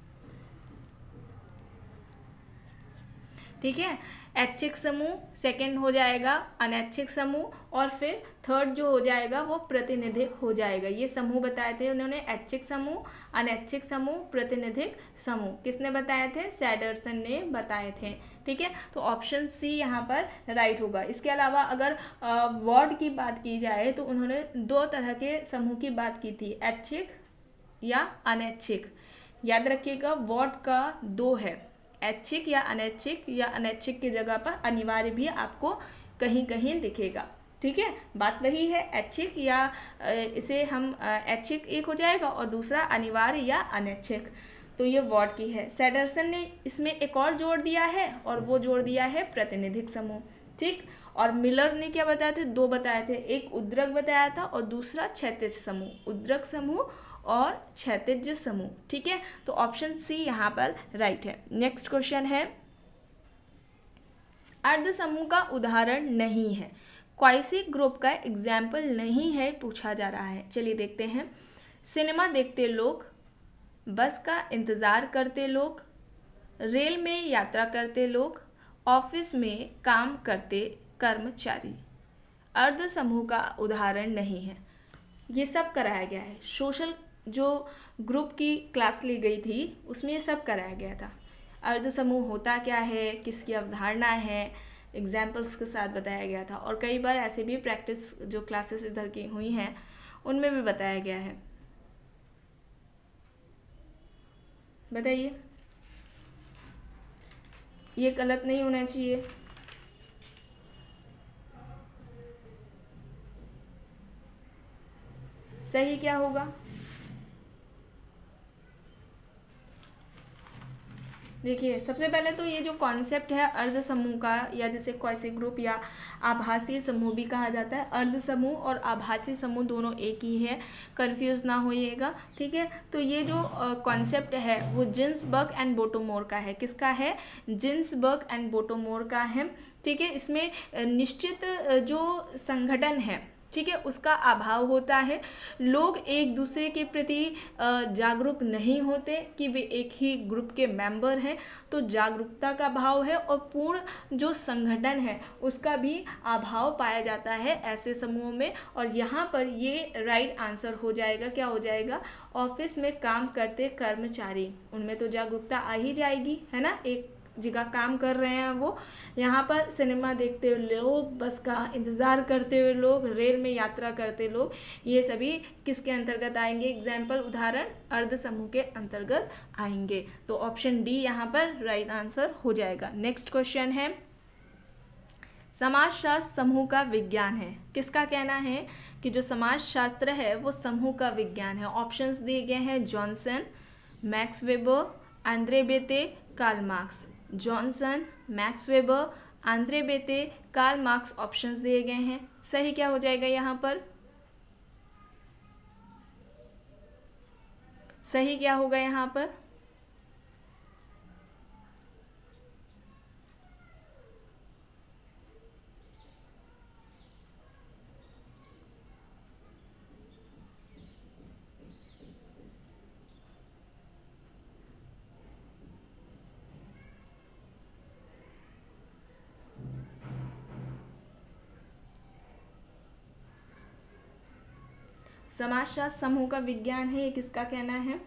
ठीक है। ऐच्छिक समूह सेकंड हो जाएगा, अनैच्छिक समूह, और फिर थर्ड जो हो जाएगा वो प्रतिनिधिक हो जाएगा। ये समूह बताए थे उन्होंने, ऐच्छिक समूह, अनैच्छिक समूह, प्रतिनिधिक समूह। किसने बताए थे? सैडरसन ने बताए थे, ठीक है। तो ऑप्शन सी यहाँ पर राइट होगा। इसके अलावा अगर वर्ड की बात की जाए तो उन्होंने 2 तरह के समूह की बात की थी, ऐच्छिक या अनैच्छिक। याद रखिएगा, वर्ड का 2 है, ऐच्छिक या अनैच्छिक की जगह पर अनिवार्य भी आपको कहीं कहीं दिखेगा, ठीक है। बात वही है, ऐच्छिक या इसे हम ऐच्छिक एक हो जाएगा और दूसरा अनिवार्य या अनैच्छिक। तो ये वर्ड की है। सैडरसन ने इसमें एक और जोड़ दिया है और वो जोड़ दिया है प्रतिनिधिक समूह, ठीक। और मिलर ने क्या बताए थे? 2 बताए थे, एक उद्रक बताया था और दूसरा क्षैतिज समूह, उद्रक समूह और क्षैतिज समूह, ठीक है। तो ऑप्शन सी यहाँ पर राइट है। नेक्स्ट क्वेश्चन है, अर्ध समूह का उदाहरण नहीं है, क्वाइसी ग्रुप का एग्जाम्पल नहीं है, पूछा जा रहा है। चलिए देखते हैं। सिनेमा देखते लोग, बस का इंतज़ार करते लोग, रेल में यात्रा करते लोग, ऑफिस में काम करते कर्मचारी। अर्ध समूह का उदाहरण नहीं है। ये सब कराया गया है। सोशल जो ग्रुप की क्लास ली गई थी उसमें ये सब कराया गया था। अर्ध समूह होता क्या है, किसकी अवधारणा है, एग्जाम्पल्स के साथ बताया गया था। और कई बार ऐसे भी प्रैक्टिस जो क्लासेस इधर की हुई हैं उनमें भी बताया गया है। बताइए, ये गलत नहीं होना चाहिए। सही क्या होगा? देखिए, सबसे पहले तो ये जो कॉन्सेप्ट है अर्ध समूह का, या जिसे क्वासी ग्रुप या आभासी समूह भी कहा जाता है, अर्ध समूह और आभासी समूह दोनों एक ही है, कंफ्यूज ना होइएगा, ठीक है। तो ये जो कॉन्सेप्ट है वो जिन्सबर्ग एंड बोटोमोर का है। किसका है? जिन्सबर्ग एंड बोटोमोर का है, ठीक है। इसमें निश्चित जो संगठन है, ठीक है, उसका अभाव होता है। लोग एक दूसरे के प्रति जागरूक नहीं होते कि वे एक ही ग्रुप के मेंबर हैं, तो जागरूकता का अभाव है और पूर्ण जो संगठन है उसका भी अभाव पाया जाता है ऐसे समूहों में। और यहाँ पर ये राइट आंसर हो जाएगा, क्या हो जाएगा? ऑफिस में काम करते कर्मचारी, उनमें तो जागरूकता आ ही जाएगी, है ना, एक जगह काम कर रहे हैं वो। यहाँ पर सिनेमा देखते हुए लोग, बस का इंतज़ार करते हुए लोग, रेल में यात्रा करते लोग, ये सभी किसके अंतर्गत आएंगे? एग्जाम्पल, उदाहरण अर्ध समूह के अंतर्गत आएंगे। तो ऑप्शन डी यहाँ पर राइट आंसर हो जाएगा। नेक्स्ट क्वेश्चन है, समाजशास्त्र समूह का विज्ञान है। किसका कहना है कि जो समाजशास्त्र है वो समूह का विज्ञान है? ऑप्शंस दिए गए हैं, Johnson, Max Weber, Andre Beteille, Karl Marx. Johnson, Max Weber, Andre Beteille, Karl Marx options दिए गए हैं। सही क्या हो जाएगा यहाँ पर? सही क्या होगा यहाँ पर? समाजशास्त्र समूह का विज्ञान है, ये किसका कहना है?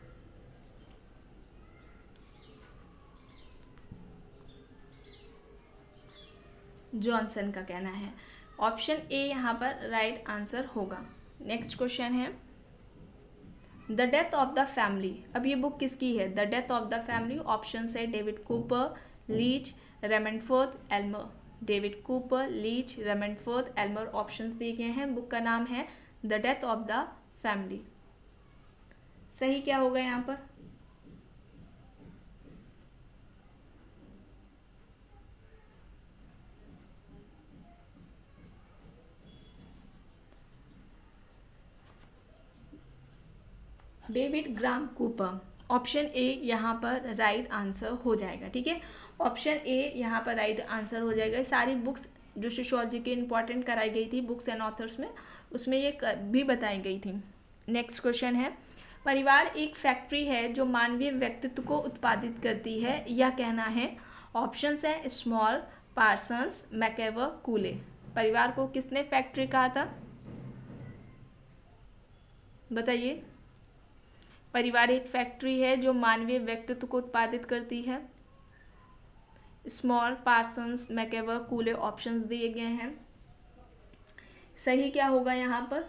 जॉनसन का कहना है। ऑप्शन ए यहाँ पर राइट आंसर होगा। नेक्स्ट क्वेश्चन है the death of the family. अब ये बुक किसकी है? The death of the family. Option है David Cooper, Leach, Raymond Ford, Elmer. David Cooper, Leach, Raymond Ford, Elmer options दिए गए हैं। बुक का नाम है the death of the family. सही क्या होगा यहाँ पर? David Graham Cooper. Option A यहाँ पर राइट आंसर हो जाएगा। ठीक है, ऑप्शन ए यहाँ पर राइट आंसर हो जाएगा। सारी बुक्स जो सोशियोलॉजी के इंपॉर्टेंट कराई गई थी बुक्स एंड ऑथर्स में, उसमें ये भी बताई गई थी। नेक्स्ट क्वेश्चन है परिवार एक फैक्ट्री है जो मानवीय व्यक्तित्व को उत्पादित करती है, यह कहना है। ऑप्शंस है स्मॉल, पार्सन्स, मैकेवर, कूले। परिवार को किसने फैक्ट्री कहा था? बताइए। परिवार एक फैक्ट्री है जो मानवीय व्यक्तित्व को उत्पादित करती है। Small, Parsons, MacIver, Cooley options दिए गए हैं। सही क्या होगा यहाँ पर?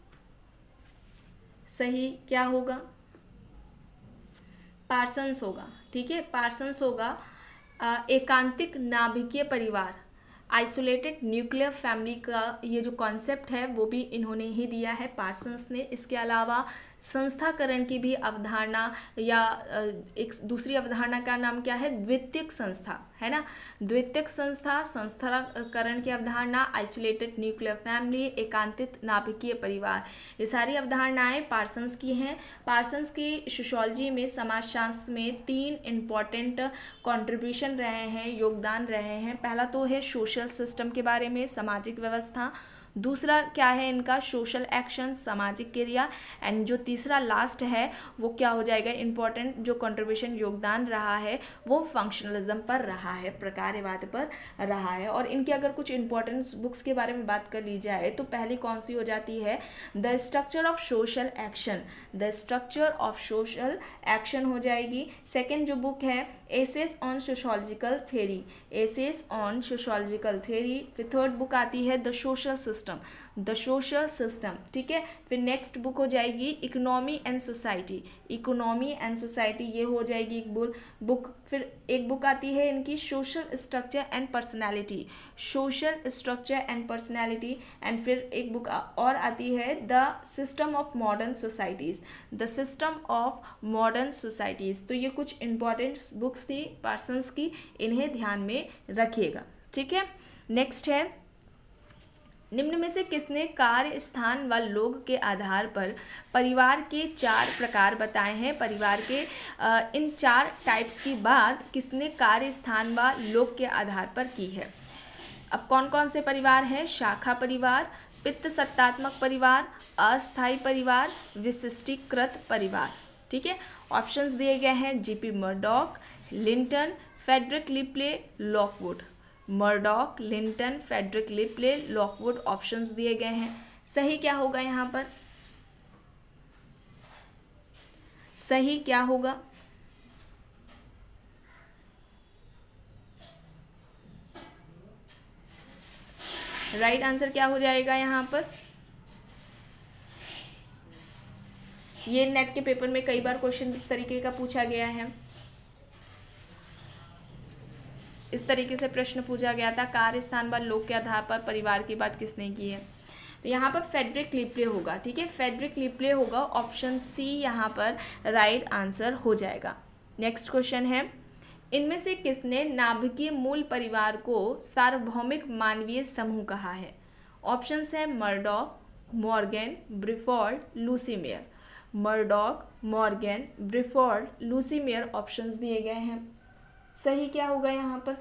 सही क्या होगा? पार्सन्स होगा। ठीक है, पार्सन्स होगा। एकांतिक नाभिकीय परिवार, आइसोलेटेड न्यूक्लियर फैमिली का ये जो कॉन्सेप्ट है वो भी इन्होंने ही दिया है, पार्सन्स ने। इसके अलावा संस्थाकरण की भी अवधारणा, या एक दूसरी अवधारणा का नाम क्या है? द्वितीयक संस्था, है ना। द्वितीयक संस्था, संस्थाकरण की अवधारणा, आइसोलेटेड न्यूक्लियर फैमिली, एकांतिक नाभिकीय परिवार, ये सारी अवधारणाएं पार्सन्स की हैं। पार्सन्स की सोशियोलॉजी में, समाजशास्त्र में 3 इम्पॉर्टेंट कॉन्ट्रीब्यूशन रहे हैं, योगदान रहे हैं। पहला तो है सोशल सिस्टम के बारे में, सामाजिक व्यवस्था। दूसरा क्या है इनका? सोशल एक्शन, सामाजिक क्रिया। एंड जो तीसरा लास्ट है वो क्या हो जाएगा? इम्पॉर्टेंट जो कंट्रीब्यूशन योगदान रहा है वो फंक्शनलिज्म पर रहा है, प्रकार्यवाद पर रहा है। और इनके अगर कुछ इंपॉर्टेंट बुक्स के बारे में बात कर ली जाए तो पहली कौन सी हो जाती है? The structure of social action. The structure of social action हो जाएगी। सेकेंड जो बुक है essays on sociological theory, essays on sociological theory. फिर थर्ड बुक आती है the social system, the social system. ठीक है, फिर नेक्स्ट बुक हो जाएगी economy and society, economy and society, ये हो जाएगी एक बुक। फिर एक बुक आती है इनकी social structure and personality, social structure and personality. And फिर एक बुक और आती है the system of modern societies, the system of modern societies. तो ये कुछ इंपॉर्टेंट बुक्स थी पार्सन्स की, इन्हें ध्यान में रखिएगा। ठीक है, नेक्स्ट है निम्न में से किसने कार्य स्थान व लोग के आधार पर परिवार के 4 प्रकार बताए हैं? परिवार के इन 4 टाइप्स की बात किसने कार्य स्थान व लोग के आधार पर की है? अब कौन कौन से परिवार हैं? शाखा परिवार, पित्त सत्तात्मक परिवार, अस्थायी परिवार, विशिष्टीकृत परिवार। ठीक है, ऑप्शंस दिए गए हैं GP Murdock, Linton, Frederic Le Play, Lockwood. Murdock, Linton, Frederic Le Play, Lockwood options दिए गए हैं। सही क्या होगा यहाँ पर? सही क्या होगा? राइट आंसर क्या हो जाएगा यहाँ पर? ये नेट के पेपर में कई बार क्वेश्चन इस तरीके का पूछा गया है, इस तरीके से प्रश्न पूछा गया था, कार्य स्थान व लोग के आधार पर परिवार की बात किसने की है? तो यहाँ पर फेडरिक लिपले होगा। ठीक है, फेडरिक लिपले होगा। ऑप्शन सी यहाँ पर राइट आंसर हो जाएगा। नेक्स्ट क्वेश्चन है इनमें से किसने नाभिकीय मूल परिवार को सार्वभौमिक मानवीय समूह कहा है? ऑप्शंस है Murdock, Morgan, Briffault, Lucy Mair. Murdock, Morgan, Briffault, Lucy Mair options दिए गए हैं। सही क्या होगा यहाँ पर?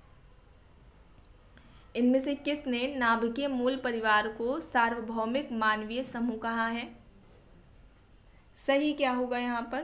इनमें से किसने नाभिकीय मूल परिवार को सार्वभौमिक मानवीय समूह कहा है? सही क्या होगा यहाँ पर?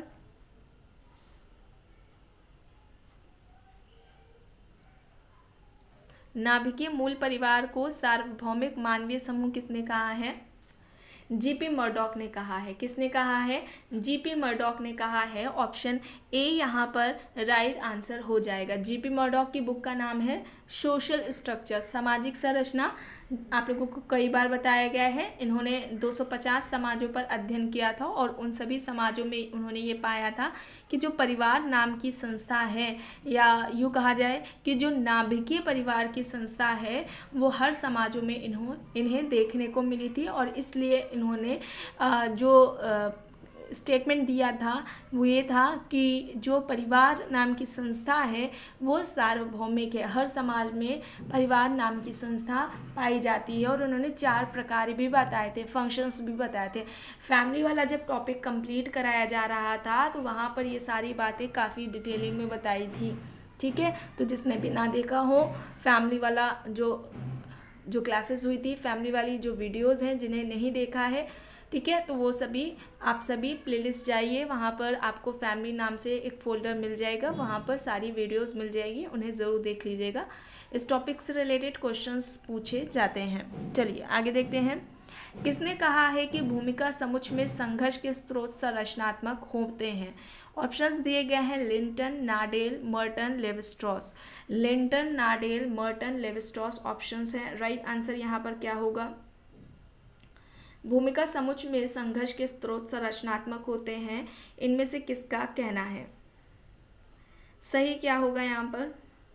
नाभिकीय मूल परिवार को सार्वभौमिक मानवीय समूह किसने कहा है? जीपी मर्डॉक ने कहा है। किसने कहा है? जीपी मर्डॉक ने कहा है। ऑप्शन ए यहाँ पर राइट आंसर हो जाएगा। जीपी मर्डॉक की बुक का नाम है सोशल स्ट्रक्चर, सामाजिक संरचना। आप लोगों को कई बार बताया गया है, इन्होंने 250 समाजों पर अध्ययन किया था और उन सभी समाजों में उन्होंने ये पाया था कि जो परिवार नाम की संस्था है, या यूँ कहा जाए कि जो नाभिकीय परिवार की संस्था है, वो हर समाजों में इन्हें देखने को मिली थी। और इसलिए इन्होंने जो स्टेटमेंट दिया था वो ये था कि जो परिवार नाम की संस्था है वो सार्वभौमिक है, हर समाज में परिवार नाम की संस्था पाई जाती है। और उन्होंने 4 प्रकार भी बताए थे, फंक्शंस भी बताए थे। फैमिली वाला जब टॉपिक कंप्लीट कराया जा रहा था तो वहाँ पर ये सारी बातें काफ़ी डिटेलिंग में बताई थी। ठीक है, तो जिसने भी ना देखा हो फैमिली वाला जो क्लासेस हुई थी, फैमिली वाली जो वीडियोज़ हैं, जिन्हें नहीं देखा है, ठीक है, तो वो सभी आप सभी प्लेलिस्ट जाइए, वहाँ पर आपको फैमिली नाम से एक फ़ोल्डर मिल जाएगा, वहाँ पर सारी वीडियोस मिल जाएगी, उन्हें ज़रूर देख लीजिएगा। इस टॉपिक से रिलेटेड क्वेश्चंस पूछे जाते हैं। चलिए आगे देखते हैं। किसने कहा है कि भूमिका समुच्चय में संघर्ष के स्रोत संरचनात्मक होते हैं? ऑप्शंस दिए गए हैं Linton, Nadel, Merton, Levi Strauss. Linton, Nadel, Merton, Levi Strauss options हैं। राइट आंसर यहाँ पर क्या होगा? भूमिका समुच्चय में संघर्ष के स्रोत संरचनात्मक होते हैं, इनमें से किसका कहना है? सही क्या होगा यहाँ पर?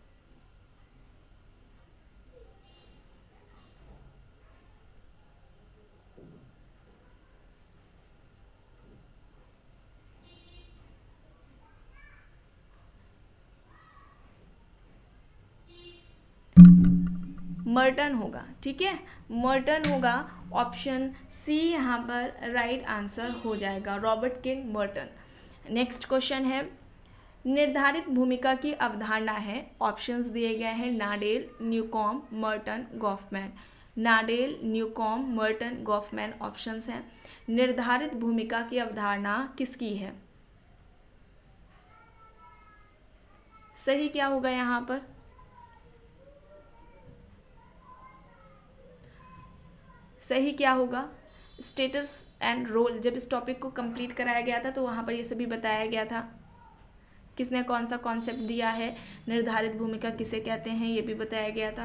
मर्टन होगा। ठीक है, मर्टन होगा। ऑप्शन सी यहाँ पर राइट आंसर हो जाएगा, Robert King Merton. Next question है, निर्धारित भूमिका की अवधारणा है। ऑप्शंस दिए गए हैं Nadel, Newcomb, Merton, Goffman. Nadel, Newcomb, Merton, Goffman options हैं। निर्धारित भूमिका की अवधारणा किसकी है? सही क्या होगा यहाँ पर? सही क्या होगा? स्टेटस एंड रोल, जब इस टॉपिक को कंप्लीट कराया गया था तो वहाँ पर ये सभी बताया गया था। किसने कौन सा कॉन्सेप्ट दिया है, निर्धारित भूमिका किसे कहते हैं, ये भी बताया गया था।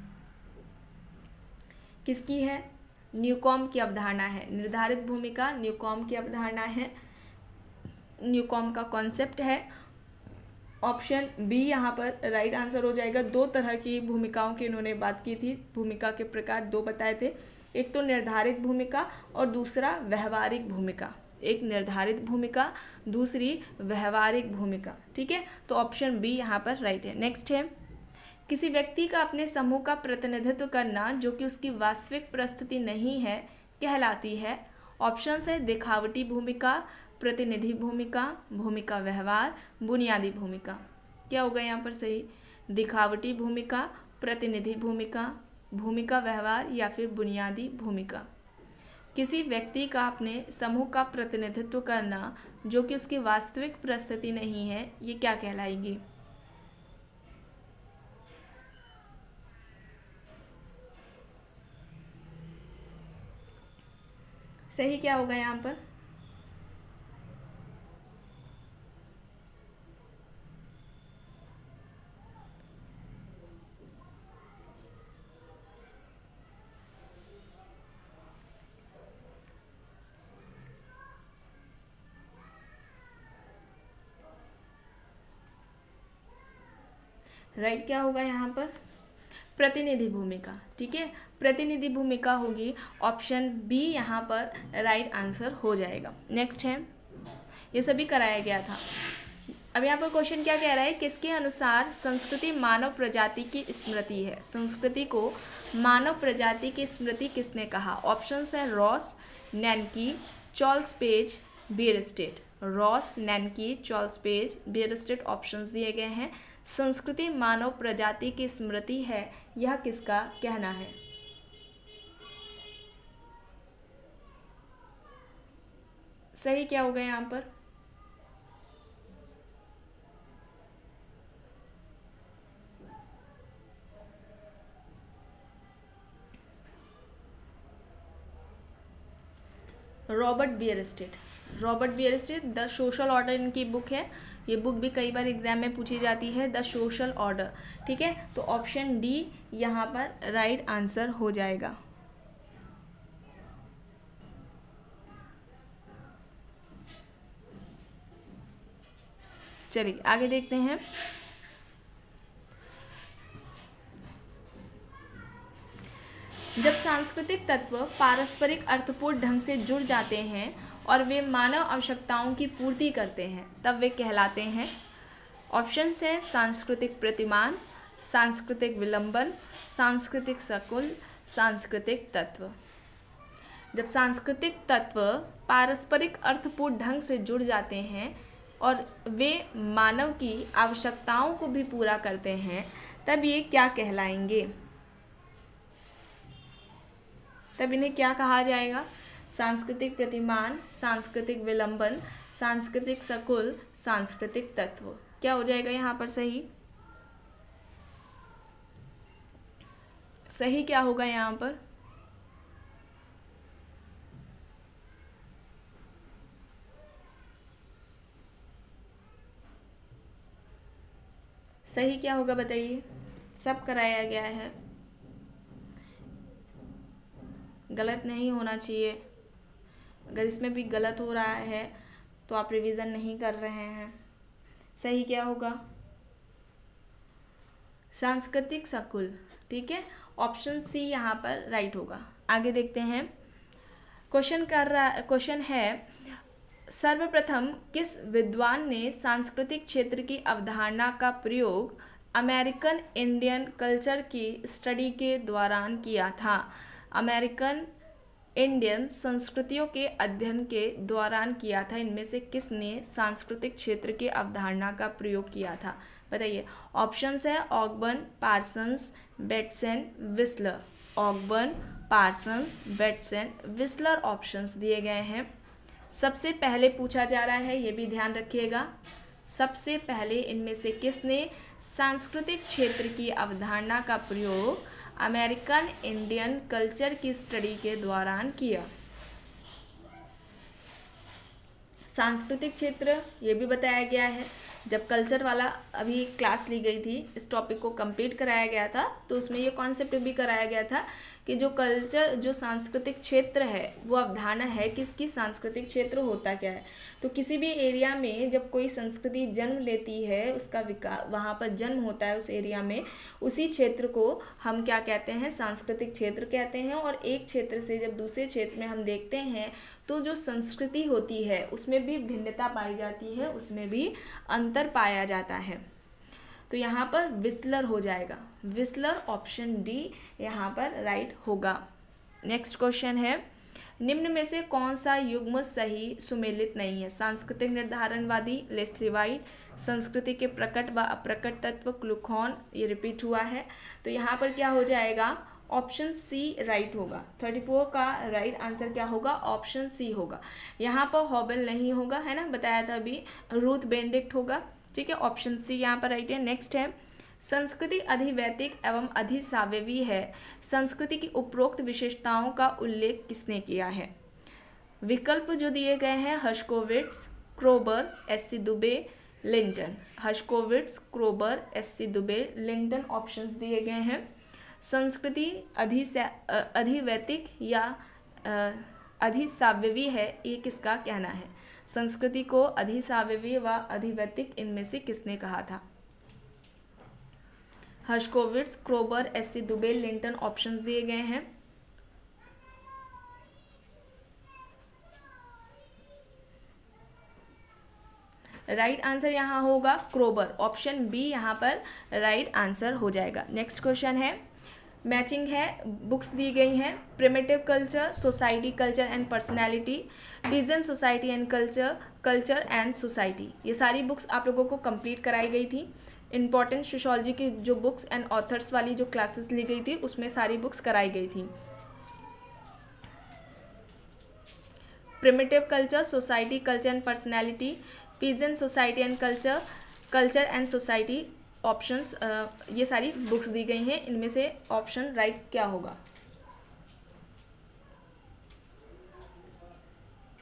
किसकी है? न्यूकॉम की अवधारणा है। निर्धारित भूमिका न्यूकॉम की अवधारणा है, न्यूकॉम का कॉन्सेप्ट है। ऑप्शन बी यहाँ पर राइट आंसर हो जाएगा। 2 तरह की भूमिकाओं की इन्होंने बात की थी, भूमिका के प्रकार 2 बताए थे, एक तो निर्धारित भूमिका और दूसरा व्यवहारिक भूमिका। एक निर्धारित भूमिका, दूसरी व्यवहारिक भूमिका। ठीक है, तो ऑप्शन बी यहाँ पर राइट है। नेक्स्ट है, किसी व्यक्ति का अपने समूह का प्रतिनिधित्व करना जो कि उसकी वास्तविक परिस्थिति नहीं है कहलाती है। ऑप्शंस है दिखावटी भूमिका, प्रतिनिधि भूमिका, भूमिका व्यवहार, बुनियादी भूमिका। क्या होगा यहाँ पर सही? दिखावटी भूमिका, प्रतिनिधि भूमिका, भूमिका व्यवहार या फिर बुनियादी भूमिका। किसी व्यक्ति का अपने समूह का प्रतिनिधित्व करना जो कि उसकी वास्तविक परिस्थिति नहीं है, ये क्या कहलाएगी? सही क्या होगा यहाँ पर? राइट क्या होगा यहाँ पर? प्रतिनिधि भूमिका। ठीक है, प्रतिनिधि भूमिका होगी। ऑप्शन बी यहाँ पर राइट आंसर हो जाएगा। नेक्स्ट है, ये सभी कराया गया था। अब यहाँ पर क्वेश्चन क्या कह रहा है, किसके अनुसार संस्कृति मानव प्रजाति की स्मृति है? संस्कृति को मानव प्रजाति की स्मृति किसने कहा? ऑप्शंस हैं Ross, Znaniecki, Charles Page, Bierstedt. Ross, Znaniecki, Charles Page, Bierstedt options दिए गए हैं। संस्कृति मानव प्रजाति की स्मृति है, यह किसका कहना है? सही क्या होगा यहाँ पर? Robert Bierstedt. Robert Bierstedt the social order इनकी बुक है, ये बुक भी कई बार एग्जाम में पूछी जाती है, द सोशल ऑर्डर। ठीक है, तो ऑप्शन डी यहाँ पर राइट आंसर हो जाएगा। चलिए आगे देखते हैं। जब सांस्कृतिक तत्व पारस्परिक अर्थपूर्ण ढंग से जुड़ जाते हैं और वे मानव आवश्यकताओं की पूर्ति करते हैं तब वे कहलाते हैं। ऑप्शन है सांस्कृतिक प्रतिमान, सांस्कृतिक विलंबन, सांस्कृतिक सकुल, सांस्कृतिक तत्व। जब सांस्कृतिक तत्व पारस्परिक अर्थपूर्ण ढंग से जुड़ जाते हैं और वे मानव की आवश्यकताओं को भी पूरा करते हैं तब ये क्या कहलाएंगे? तब इन्हें क्या कहा जाएगा? सांस्कृतिक प्रतिमान, सांस्कृतिक विलंबन, सांस्कृतिक सकुल, सांस्कृतिक तत्व। क्या हो जाएगा यहाँ पर सही? सही क्या होगा यहाँ पर? सही क्या होगा बताइए? सब कराया गया है, गलत नहीं होना चाहिए। अगर इसमें भी गलत हो रहा है तो आप रिवीजन नहीं कर रहे हैं। सही क्या होगा? सांस्कृतिक सकुल। ठीक है, ऑप्शन सी यहाँ पर राइट होगा। आगे देखते हैं। क्वेश्चन है, सर्वप्रथम किस विद्वान ने सांस्कृतिक क्षेत्र की अवधारणा का प्रयोग अमेरिकन इंडियन कल्चर की स्टडी के दौरान किया था? अमेरिकन इंडियन संस्कृतियों के अध्ययन के दौरान किया था। इनमें से किसने सांस्कृतिक क्षेत्र की अवधारणा का प्रयोग किया था? बताइए। ऑप्शंस है Ogburn, Parsons, Bateson, Wissler. Ogburn, Parsons, Bateson, Wissler options दिए गए हैं। सबसे पहले पूछा जा रहा है, ये भी ध्यान रखिएगा, सबसे पहले इनमें से किसने सांस्कृतिक क्षेत्र की अवधारणा का प्रयोग अमेरिकन इंडियन कल्चर की स्टडी के दौरान किया? सांस्कृतिक क्षेत्र ये भी बताया गया है। जब कल्चर वाला अभी क्लास ली गई थी, इस टॉपिक को कंप्लीट कराया गया था, तो उसमें ये कॉन्सेप्ट भी कराया गया था कि जो कल्चर, जो सांस्कृतिक क्षेत्र है, वो अवधारणा है कि इसकी सांस्कृतिक क्षेत्र होता क्या है। तो किसी भी एरिया में जब कोई संस्कृति जन्म लेती है, उसका विकास, वहाँ पर जन्म होता है उस एरिया में, उसी क्षेत्र को हम क्या कहते हैं? सांस्कृतिक क्षेत्र कहते हैं। और एक क्षेत्र से जब दूसरे क्षेत्र में हम देखते हैं तो जो संस्कृति होती है उसमें भी भिन्नता पाई जाती है, उसमें भी अंतर पाया जाता है। तो यहाँ पर विस्लर हो जाएगा। विस्लर ऑप्शन डी यहाँ पर राइट होगा। नेक्स्ट क्वेश्चन है, निम्न में से कौन सा युग्म सही सुमेलित नहीं है? सांस्कृतिक निर्धारणवादी, लेस्ली वाइट, संस्कृति के प्रकट व अप्रकट तत्व, क्लूखॉन, ये रिपीट हुआ है। तो यहाँ पर क्या हो जाएगा? ऑप्शन सी राइट होगा। 34 का राइट आंसर क्या होगा? ऑप्शन सी होगा। यहाँ पर हॉबल नहीं होगा, है ना, बताया था अभी। रूथ बेनेडिक्ट होगा। ठीक है, ऑप्शन सी यहाँ पर राइट है। नेक्स्ट है, संस्कृति अधिवैतिक एवं अधिसावयवी है। संस्कृति की उपरोक्त विशेषताओं का उल्लेख किसने किया है? विकल्प जो दिए गए हैं, Herskovits, Kroeber, S C Dube, Linton. Herskovits, Kroeber, S C Dube, Linton options दिए गए हैं। संस्कृति अधिवैतिक या अधिसावयवी है, ये किसका कहना है? संस्कृति को अधिसावयवी व अधिवैतिक इनमें से किसने कहा था? Herskovits, Kroeber, S C Dube, Linton options दिए गए हैं। राइट आंसर यहाँ होगा क्रोबर। ऑप्शन बी यहाँ पर राइट आंसर हो जाएगा। नेक्स्ट क्वेश्चन है, मैचिंग है, बुक्स दी गई हैं। Primitive culture, society, culture and personality, peasant society and culture, culture and society. ये सारी बुक्स आप लोगों को कंप्लीट कराई गई थी। इंपॉर्टेंट सोशियोलॉजी की जो बुक्स एंड ऑथर्स वाली जो क्लासेस ली गई थी, उसमें सारी बुक्स कराई गई थी। Primitive culture, society, culture and personality, peasant society and culture, culture and society options, ये सारी बुक्स दी गई हैं। इनमें से ऑप्शन राइट क्या होगा?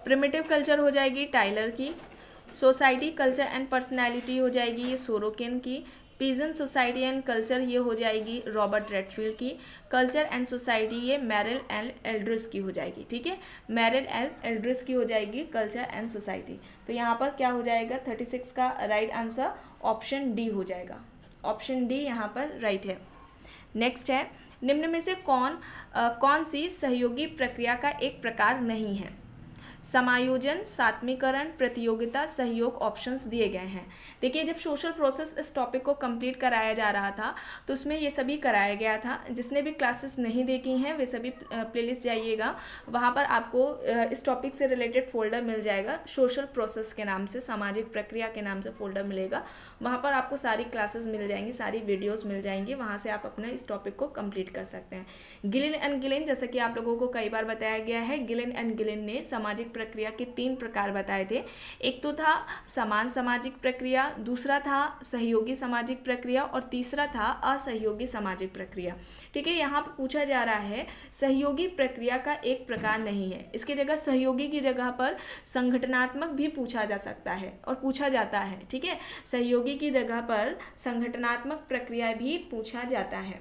प्रिमिटिव कल्चर हो जाएगी टाइलर की। सोसाइटी कल्चर एंड पर्सनैलिटी हो जाएगी ये सोरोकिन की। पीजन सोसाइटी एंड कल्चर ये हो जाएगी रॉबर्ट रेडफील्ड की। कल्चर एंड सोसाइटी ये मेरिल एल एल्ड्रिस की हो जाएगी, ठीक है, मेरिल एल एल्ड्रिस की हो जाएगी कल्चर एंड सोसाइटी। तो यहाँ पर क्या हो जाएगा 36 का राइट आंसर ऑप्शन डी हो जाएगा, ऑप्शन डी यहाँ पर राइट है। नेक्स्ट है, निम्न में से कौन सी सहयोगी प्रक्रिया का एक प्रकार नहीं है? समायोजन, सात्मीकरण, प्रतियोगिता, सहयोग ऑप्शंस दिए गए हैं। देखिए जब सोशल प्रोसेस इस टॉपिक को कंप्लीट कराया जा रहा था तो उसमें ये सभी कराया गया था। जिसने भी क्लासेस नहीं देखी हैं वे सभी प्लेलिस्ट जाइएगा, वहाँ पर आपको इस टॉपिक से रिलेटेड फोल्डर मिल जाएगा, सोशल प्रोसेस के नाम से, सामाजिक प्रक्रिया के नाम से फोल्डर मिलेगा। वहाँ पर आपको सारी क्लासेस मिल जाएंगी, सारी वीडियोज़ मिल जाएंगी, वहाँ से आप अपने इस टॉपिक को कंप्लीट कर सकते हैं। गिलिन एंड गिलिन, जैसा कि आप लोगों को कई बार बताया गया है, गिलिन एंड गिलिन ने सामाजिक प्रक्रिया के 3 प्रकार बताए थे। एक तो था समान सामाजिक प्रक्रिया, दूसरा था सहयोगी सामाजिक प्रक्रिया और तीसरा था असहयोगी सामाजिक प्रक्रिया। ठीक है, यहाँ पर पूछा जा रहा है सहयोगी प्रक्रिया का एक प्रकार नहीं है, इसकी जगह सहयोगी की जगह पर संगठनात्मक भी पूछा जा सकता है और पूछा जाता है। ठीक है, सहयोगी की जगह पर संगठनात्मक प्रक्रिया भी पूछा जाता है,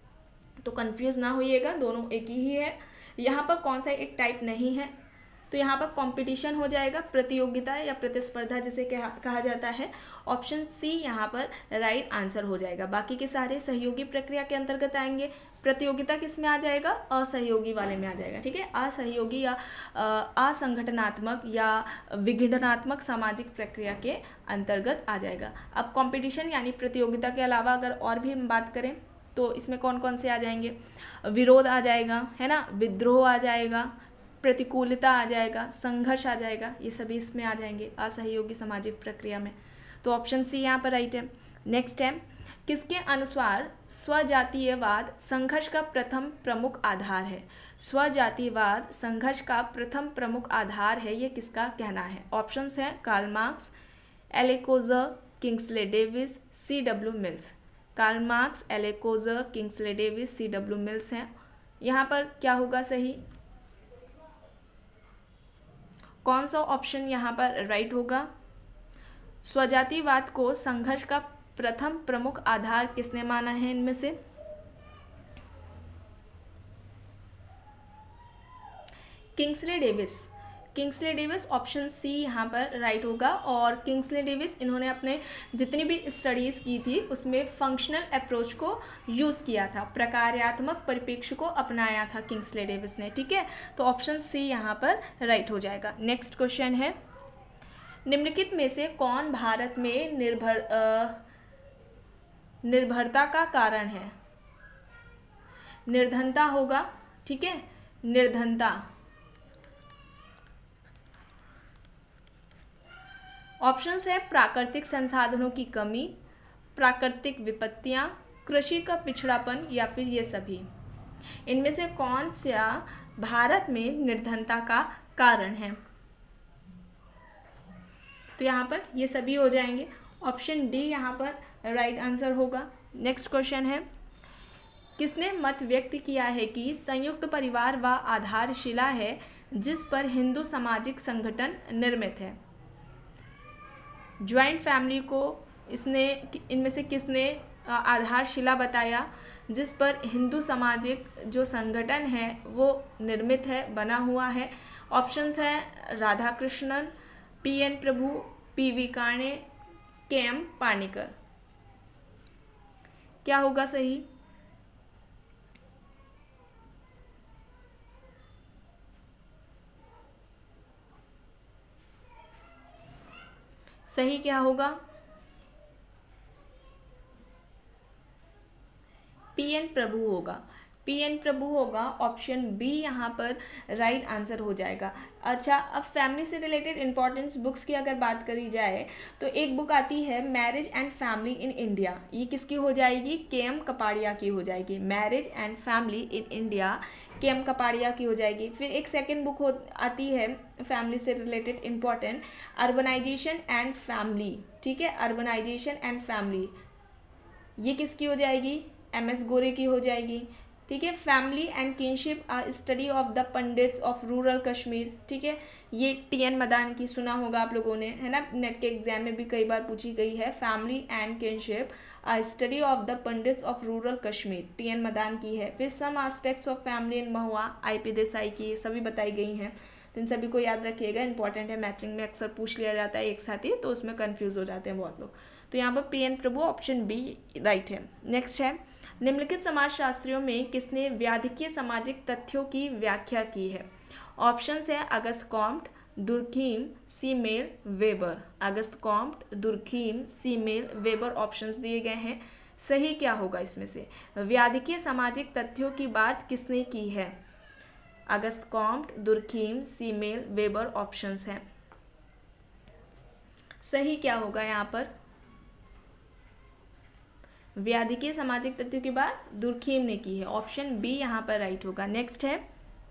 तो कंफ्यूज ना होइएगा, दोनों एक ही है। यहाँ पर कौन सा एक टाइप नहीं है, तो यहाँ पर कंपटीशन हो जाएगा, प्रतियोगिता या प्रतिस्पर्धा जिसे कहा जाता है। ऑप्शन सी यहाँ पर राइट आंसर हो जाएगा। बाकी के सारे सहयोगी प्रक्रिया के अंतर्गत आएंगे। प्रतियोगिता किस में आ जाएगा? असहयोगी वाले में आ जाएगा। ठीक है, असहयोगी या असंगठनात्मक या विघटनात्मक सामाजिक प्रक्रिया के अंतर्गत आ जाएगा। अब कंपटीशन यानी प्रतियोगिता के अलावा अगर और भी हम बात करें तो इसमें कौन कौन से आ जाएंगे? विरोध आ जाएगा, है ना, विद्रोह आ जाएगा, प्रतिकूलता आ जाएगा, संघर्ष आ जाएगा, ये सभी इसमें आ जाएंगे असहयोगी सामाजिक प्रक्रिया में। तो ऑप्शन सी यहाँ पर राइट है। नेक्स्ट है, किसके अनुसार स्वजातीयवाद संघर्ष का प्रथम प्रमुख आधार है? स्वजातीयवाद संघर्ष का प्रथम प्रमुख आधार है, ये किसका कहना है? ऑप्शंस हैं Karl Marx, Lewis Coser, Kingsley Davis, C.W. Mills. Karl Marx, Lewis Coser, Kingsley Davis, C.W. Mills हैं। यहाँ पर क्या होगा सही? कौन सा ऑप्शन यहाँ पर राइट होगा? स्वजातिवाद को संघर्ष का प्रथम प्रमुख आधार किसने माना है इनमें से? Kingsley Davis. Kingsley Davis option C यहाँ पर राइट होगा। और किंग्सले डेविस इन्होंने अपने जितनी भी स्टडीज़ की थी उसमें फंक्शनल अप्रोच को यूज़ किया था, प्रकार्यात्मक परिप्रेक्ष्य को अपनाया था किंग्सले डेविस ने। ठीक है, तो ऑप्शन सी यहाँ पर राइट हो जाएगा। नेक्स्ट क्वेश्चन है, निम्नलिखित में से कौन भारत में निर्भरता का कारण है? निर्धनता होगा। ठीक है, निर्धनता। ऑप्शंस है प्राकृतिक संसाधनों की कमी, प्राकृतिक विपत्तियां, कृषि का पिछड़ापन या फिर ये सभी। इनमें से कौन सा भारत में निर्धनता का कारण है? तो यहाँ पर ये सभी हो जाएंगे। ऑप्शन डी यहाँ पर राइट आंसर होगा। नेक्स्ट क्वेश्चन है, किसने मत व्यक्त किया है कि संयुक्त परिवार वह आधारशिला है जिस पर हिंदू सामाजिक संगठन निर्मित है? ज्वाइंट फैमिली को इनमें से किसने आधारशिला बताया जिस पर हिंदू सामाजिक जो संगठन है वो निर्मित है, बना हुआ है? ऑप्शंस हैं राधाकृष्णन, PN प्रभु, PV काणे, KM पाणिकर। क्या होगा सही? सही क्या होगा? PN प्रभु होगा। PN प्रभु होगा। ऑप्शन बी यहाँ पर राइट आंसर हो जाएगा। अच्छा, अब फैमिली से रिलेटेड इंपॉर्टेंस बुक्स की अगर बात करी जाए तो एक बुक आती है marriage and family in India, ये किसकी हो जाएगी? KM कपाड़िया की हो जाएगी। Marriage and family in India KM Kapadia की हो जाएगी। फिर एक सेकेंड बुक आती है फैमिली से related important, urbanization and family. ठीक है, अर्बनाइजेशन एंड फैमिली, ये किसकी हो जाएगी? MS गोरे की हो जाएगी। ठीक है। Family and kinship study of the Pandits of rural Kashmir, ठीक है। ये TN मदान की सुना होगा आप लोगों ने, है ना, नेट के एग्जाम में भी कई बार पूछी गई है। Family and kinship study of the Pandits of rural Kashmir, TN Madan की है। फिर some aspects of family in Mahuva, IP Desai की, सभी बताई गई हैं। तो इन सभी को याद रखिएगा, इंपॉर्टेंट है, मैचिंग में अक्सर पूछ लिया जाता है एक साथ ही, तो उसमें कंफ्यूज हो जाते हैं बहुत लोग। तो यहाँ पर PN Prabhu option B right है। नेक्स्ट है, निम्नलिखित समाजशास्त्रियों में किसने व्याधिकीय सामाजिक तथ्यों की व्याख्या की है? ऑप्शंस है Auguste Comte, Durkheim, Simmel, Weber. Auguste Comte, Durkheim, Simmel, Weber options दिए गए हैं। सही क्या होगा इसमें से? व्याधिकीय सामाजिक तथ्यों की बात किसने की है? Auguste Comte, Durkheim, Simmel, Weber options हैं। सही क्या होगा यहाँ पर? व्याधिकीय सामाजिक तथ्यों की बात दुर्खीम ने की है, ऑप्शन B यहाँ पर राइट होगा। नेक्स्ट है,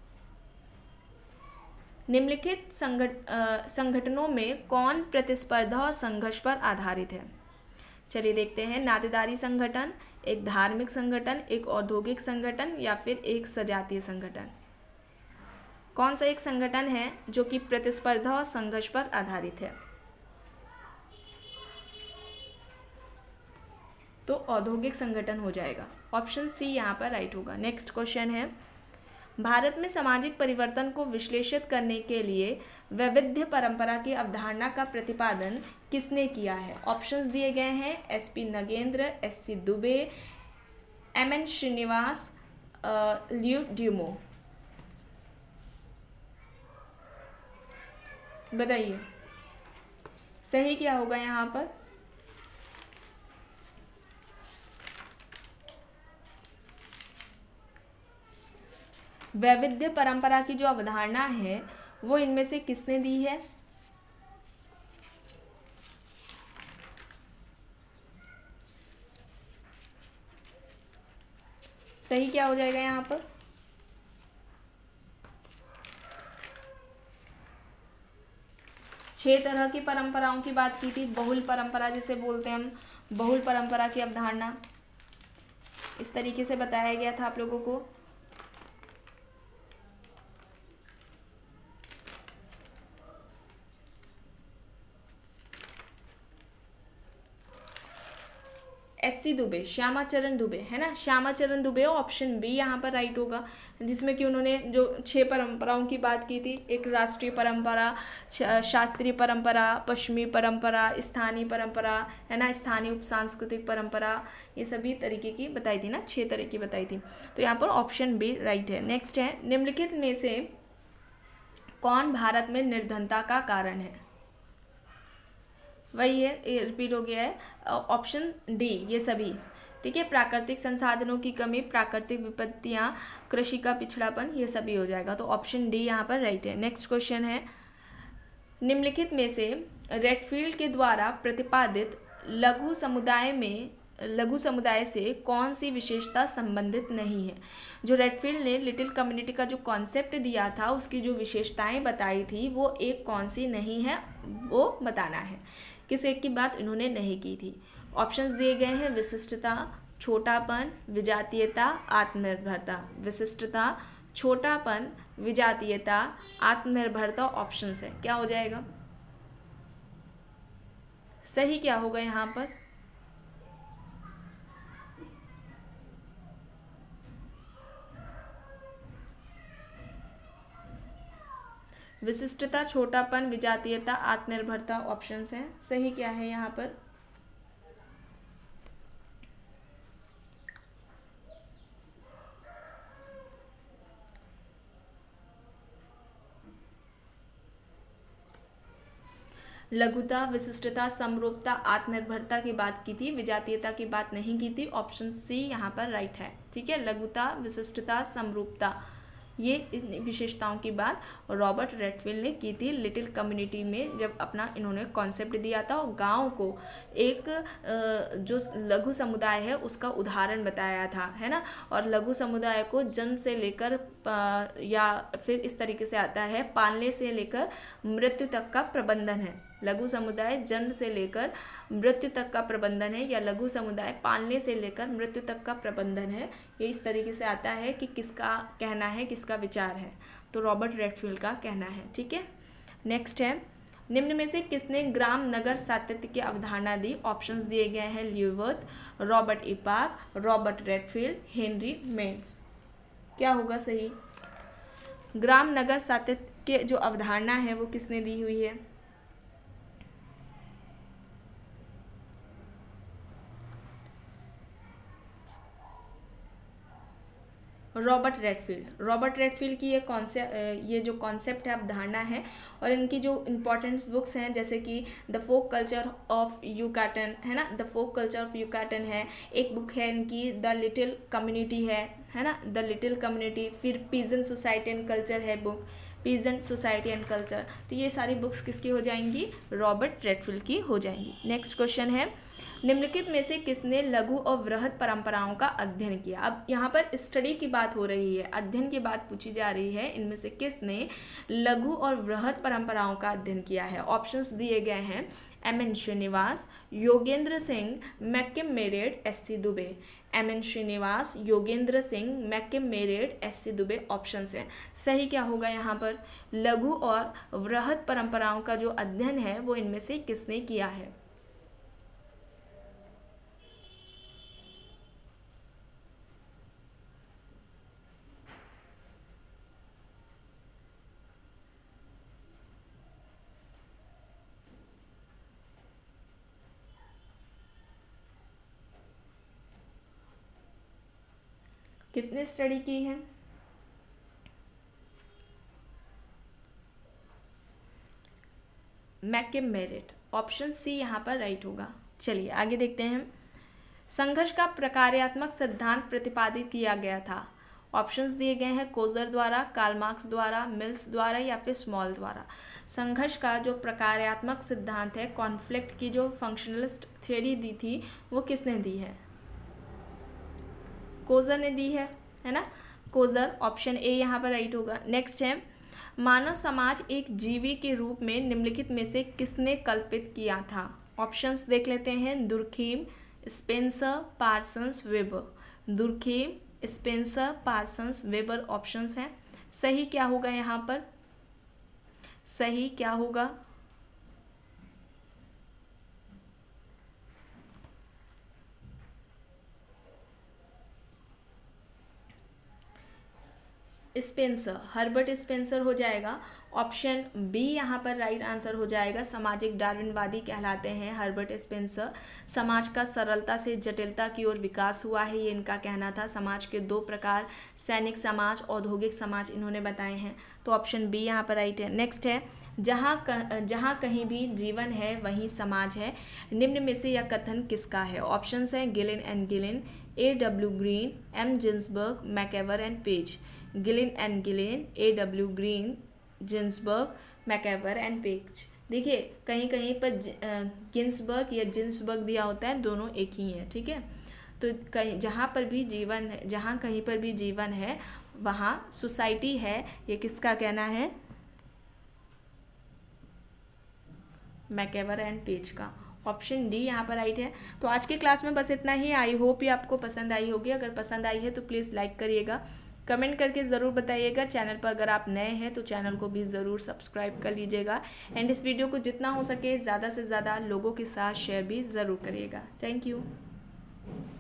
निम्नलिखित संगठनों में कौन प्रतिस्पर्धा और संघर्ष पर आधारित है? चलिए देखते हैं। नातेदारी संगठन, एक धार्मिक संगठन, एक औद्योगिक संगठन या फिर एक सजातीय संगठन? कौन सा एक संगठन है जो कि प्रतिस्पर्धा और संघर्ष पर आधारित है? तो औद्योगिक संगठन हो जाएगा, ऑप्शन C यहाँ पर राइट होगा। नेक्स्ट क्वेश्चन है, भारत में सामाजिक परिवर्तन को विश्लेषित करने के लिए वैविध्य परंपरा की अवधारणा का प्रतिपादन किसने किया है? ऑप्शंस दिए गए हैं, SP Nagendra, SC Dubey, MN Srinivas, ल्यू ड्यूमो। बताइए सही क्या होगा यहाँ पर? वैविध्य परंपरा की जो अवधारणा है वो इनमें से किसने दी है? सही क्या हो जाएगा यहाँ पर? छह तरह की परंपराओं की बात की थी, बहुल परंपरा जिसे बोलते हैं हम, बहुल परंपरा की अवधारणा इस तरीके से बताया गया था आप लोगों को। SC दुबे, श्यामाचरण दुबे, है ना, श्यामाचरण दुबे, ऑप्शन B यहाँ पर राइट होगा, जिसमें कि उन्होंने जो 6 परंपराओं की बात की थी, एक राष्ट्रीय परंपरा, शास्त्रीय परंपरा, पश्चिमी परंपरा, स्थानीय परंपरा, है ना, स्थानीय उपसांस्कृतिक परंपरा, ये सभी तरीके की बताई थी ना, 6 तरह की बताई थी। तो यहाँ पर ऑप्शन B राइट है। नेक्स्ट है, निम्नलिखित में से कौन भारत में निर्धनता का कारण है? वही है, ये रिपीट हो गया है, ऑप्शन D ये सभी, ठीक है। प्राकृतिक संसाधनों की कमी, प्राकृतिक विपत्तियां, कृषि का पिछड़ापन, ये सभी हो जाएगा। तो ऑप्शन D यहाँ पर राइट है। नेक्स्ट क्वेश्चन है, निम्नलिखित में से रेडफील्ड के द्वारा प्रतिपादित लघु समुदाय से कौन सी विशेषता संबंधित नहीं है? जो रेडफील्ड ने लिटिल कम्युनिटी का जो कॉन्सेप्ट दिया था, उसकी जो विशेषताएं बताई थी, वो एक कौन सी नहीं है, वो बताना है। किस एक की बात इन्होंने नहीं की थी? ऑप्शंस दिए गए हैं, विशिष्टता, छोटापन, विजातीयता, आत्मनिर्भरता। विशिष्टता, छोटापन, विजातीयता, आत्मनिर्भरता ऑप्शंस है। क्या हो जाएगा? सही क्या होगा यहाँ पर? विशिष्टता, छोटापन, विजातीयता, आत्मनिर्भरता ऑप्शंस हैं। सही क्या है यहाँ पर? लघुता, विशिष्टता, समरूपता, आत्मनिर्भरता की बात की थी, विजातीयता की बात नहीं की थी। ऑप्शन C यहाँ पर राइट है, ठीक है। लघुता, विशिष्टता, समरूपता, ये इन विशेषताओं की बात रॉबर्ट रेडफील्ड ने की थी लिटिल कम्युनिटी में, जब अपना इन्होंने कॉन्सेप्ट दिया था और गांव को एक जो लघु समुदाय है उसका उदाहरण बताया था, है ना। और लघु समुदाय को जन्म से लेकर या फिर इस तरीके से आता है, पालने से लेकर मृत्यु तक का प्रबंधन है, लघु समुदाय जन्म से लेकर मृत्यु तक का प्रबंधन है, या लघु समुदाय पालने से लेकर मृत्यु तक का प्रबंधन है। ये इस तरीके से आता है कि किसका कहना है, किसका विचार है, तो रॉबर्ट रेडफील्ड का कहना है। ठीक है, नेक्स्ट है, निम्न में से किसने ग्राम नगर सातत्य की अवधारणा दी? ऑप्शंस दिए गए हैं, Louis Wirth, Robert E Park, Robert Redfield, Henry Maine. क्या होगा सही? ग्राम नगर सातत्य की जो अवधारणा है वो किसने दी हुई है? Robert Redfield. रॉबर्ट रेडफील्ड की ये जो कॉन्सेप्ट है, अवधारणा है, और इनकी जो इम्पोर्टेंट बुक्स हैं जैसे कि the folk culture of Yucatan है ना, the folk culture of Yucatan है, एक बुक है इनकी द लिटिल कम्युनिटी है ना, द लिटिल कम्युनिटी, फिर पीजन सोसाइटी एंड कल्चर है book, peasant society and culture. तो ये सारी बुक्स किसकी हो जाएंगी? रॉबर्ट रेडफील्ड की हो जाएंगी। नेक्स्ट क्वेश्चन है, निम्नलिखित में से किसने लघु और वृहद परंपराओं का अध्ययन किया? अब यहाँ पर स्टडी की बात हो रही है, अध्ययन की बात पूछी जा रही है, इनमें से किसने लघु और वृहद परंपराओं का अध्ययन किया है? ऑप्शंस दिए गए हैं, MN. Srinivas, Yogendra Singh, McKim Marriott, SC. Dube. MN. Srinivas, Yogendra Singh, McKim Marriott, SC. Dube options हैं। सही क्या होगा यहाँ पर? लघु और वृहद परंपराओं का जो अध्ययन है वो इनमें से किसने किया है? किसने स्टडी की है? मैकिम मेरिट। ऑप्शन सी यहाँ पर राइट होगा। चलिए आगे देखते हैं। संघर्ष का प्रकार्यात्मक सिद्धांत प्रतिपादित किया गया था। ऑप्शंस दिए गए हैं, कोजर द्वारा, कार्ल मार्क्स द्वारा, मिल्स द्वारा, या फिर स्मॉल द्वारा। संघर्ष का जो प्रकार्यात्मक सिद्धांत है, कॉन्फ्लिक्ट की जो फंक्शनलिस्ट थ्योरी दी थी, वो किसने दी है? कोजर ने दी है ना, कोजर। ऑप्शन ए यहाँ पर राइट होगा। नेक्स्ट है, मानव समाज एक जीवी के रूप में निम्नलिखित में से किसने कल्पित किया था? ऑप्शंस देख लेते हैं, Durkheim, Spencer, Parsons, Weber. Durkheim, Spencer, Parsons, Weber options हैं। सही क्या होगा यहाँ पर? सही क्या होगा? स्पेंसर, हर्बर्ट स्पेंसर हो जाएगा। ऑप्शन बी यहाँ पर राइट आंसर हो जाएगा। सामाजिक डार्विनवादी कहलाते हैं हर्बर्ट स्पेंसर। समाज का सरलता से जटिलता की ओर विकास हुआ है, ये इनका कहना था। समाज के दो प्रकार, सैनिक समाज, औद्योगिक समाज, इन्होंने बताए हैं। तो ऑप्शन बी यहाँ पर राइट है। नेक्स्ट है, जहाँ कहीं भी जीवन है वहीं समाज है। निम्न में से यह कथन किसका है? ऑप्शंस हैं, Gillin and Gillin, A.W. Green, M. Ginsberg, MacIver and Page. Gillin and Gillin, A.W. Green, Ginsberg, MacIver and Page. देखिए कहीं कहीं पर गिन्सबर्ग या जिन्सबर्ग दिया होता है, दोनों एक ही हैं। ठीक है, तो कहीं जहाँ पर भी जीवन है, जहाँ कहीं पर भी जीवन है वहाँ सोसाइटी है, ये किसका कहना है? मैकेवर एंड पेज का। ऑप्शन डी यहाँ पर राइट है। तो आज के क्लास में बस इतना ही। आई होप ये आपको पसंद आई होगी। अगर पसंद आई है तो प्लीज़ लाइक करिएगा, कमेंट करके ज़रूर बताइएगा। चैनल पर अगर आप नए हैं तो चैनल को भी ज़रूर सब्सक्राइब कर लीजिएगा, एंड इस वीडियो को जितना हो सके ज़्यादा से ज़्यादा लोगों के साथ शेयर भी ज़रूर करिएगा। Thank you.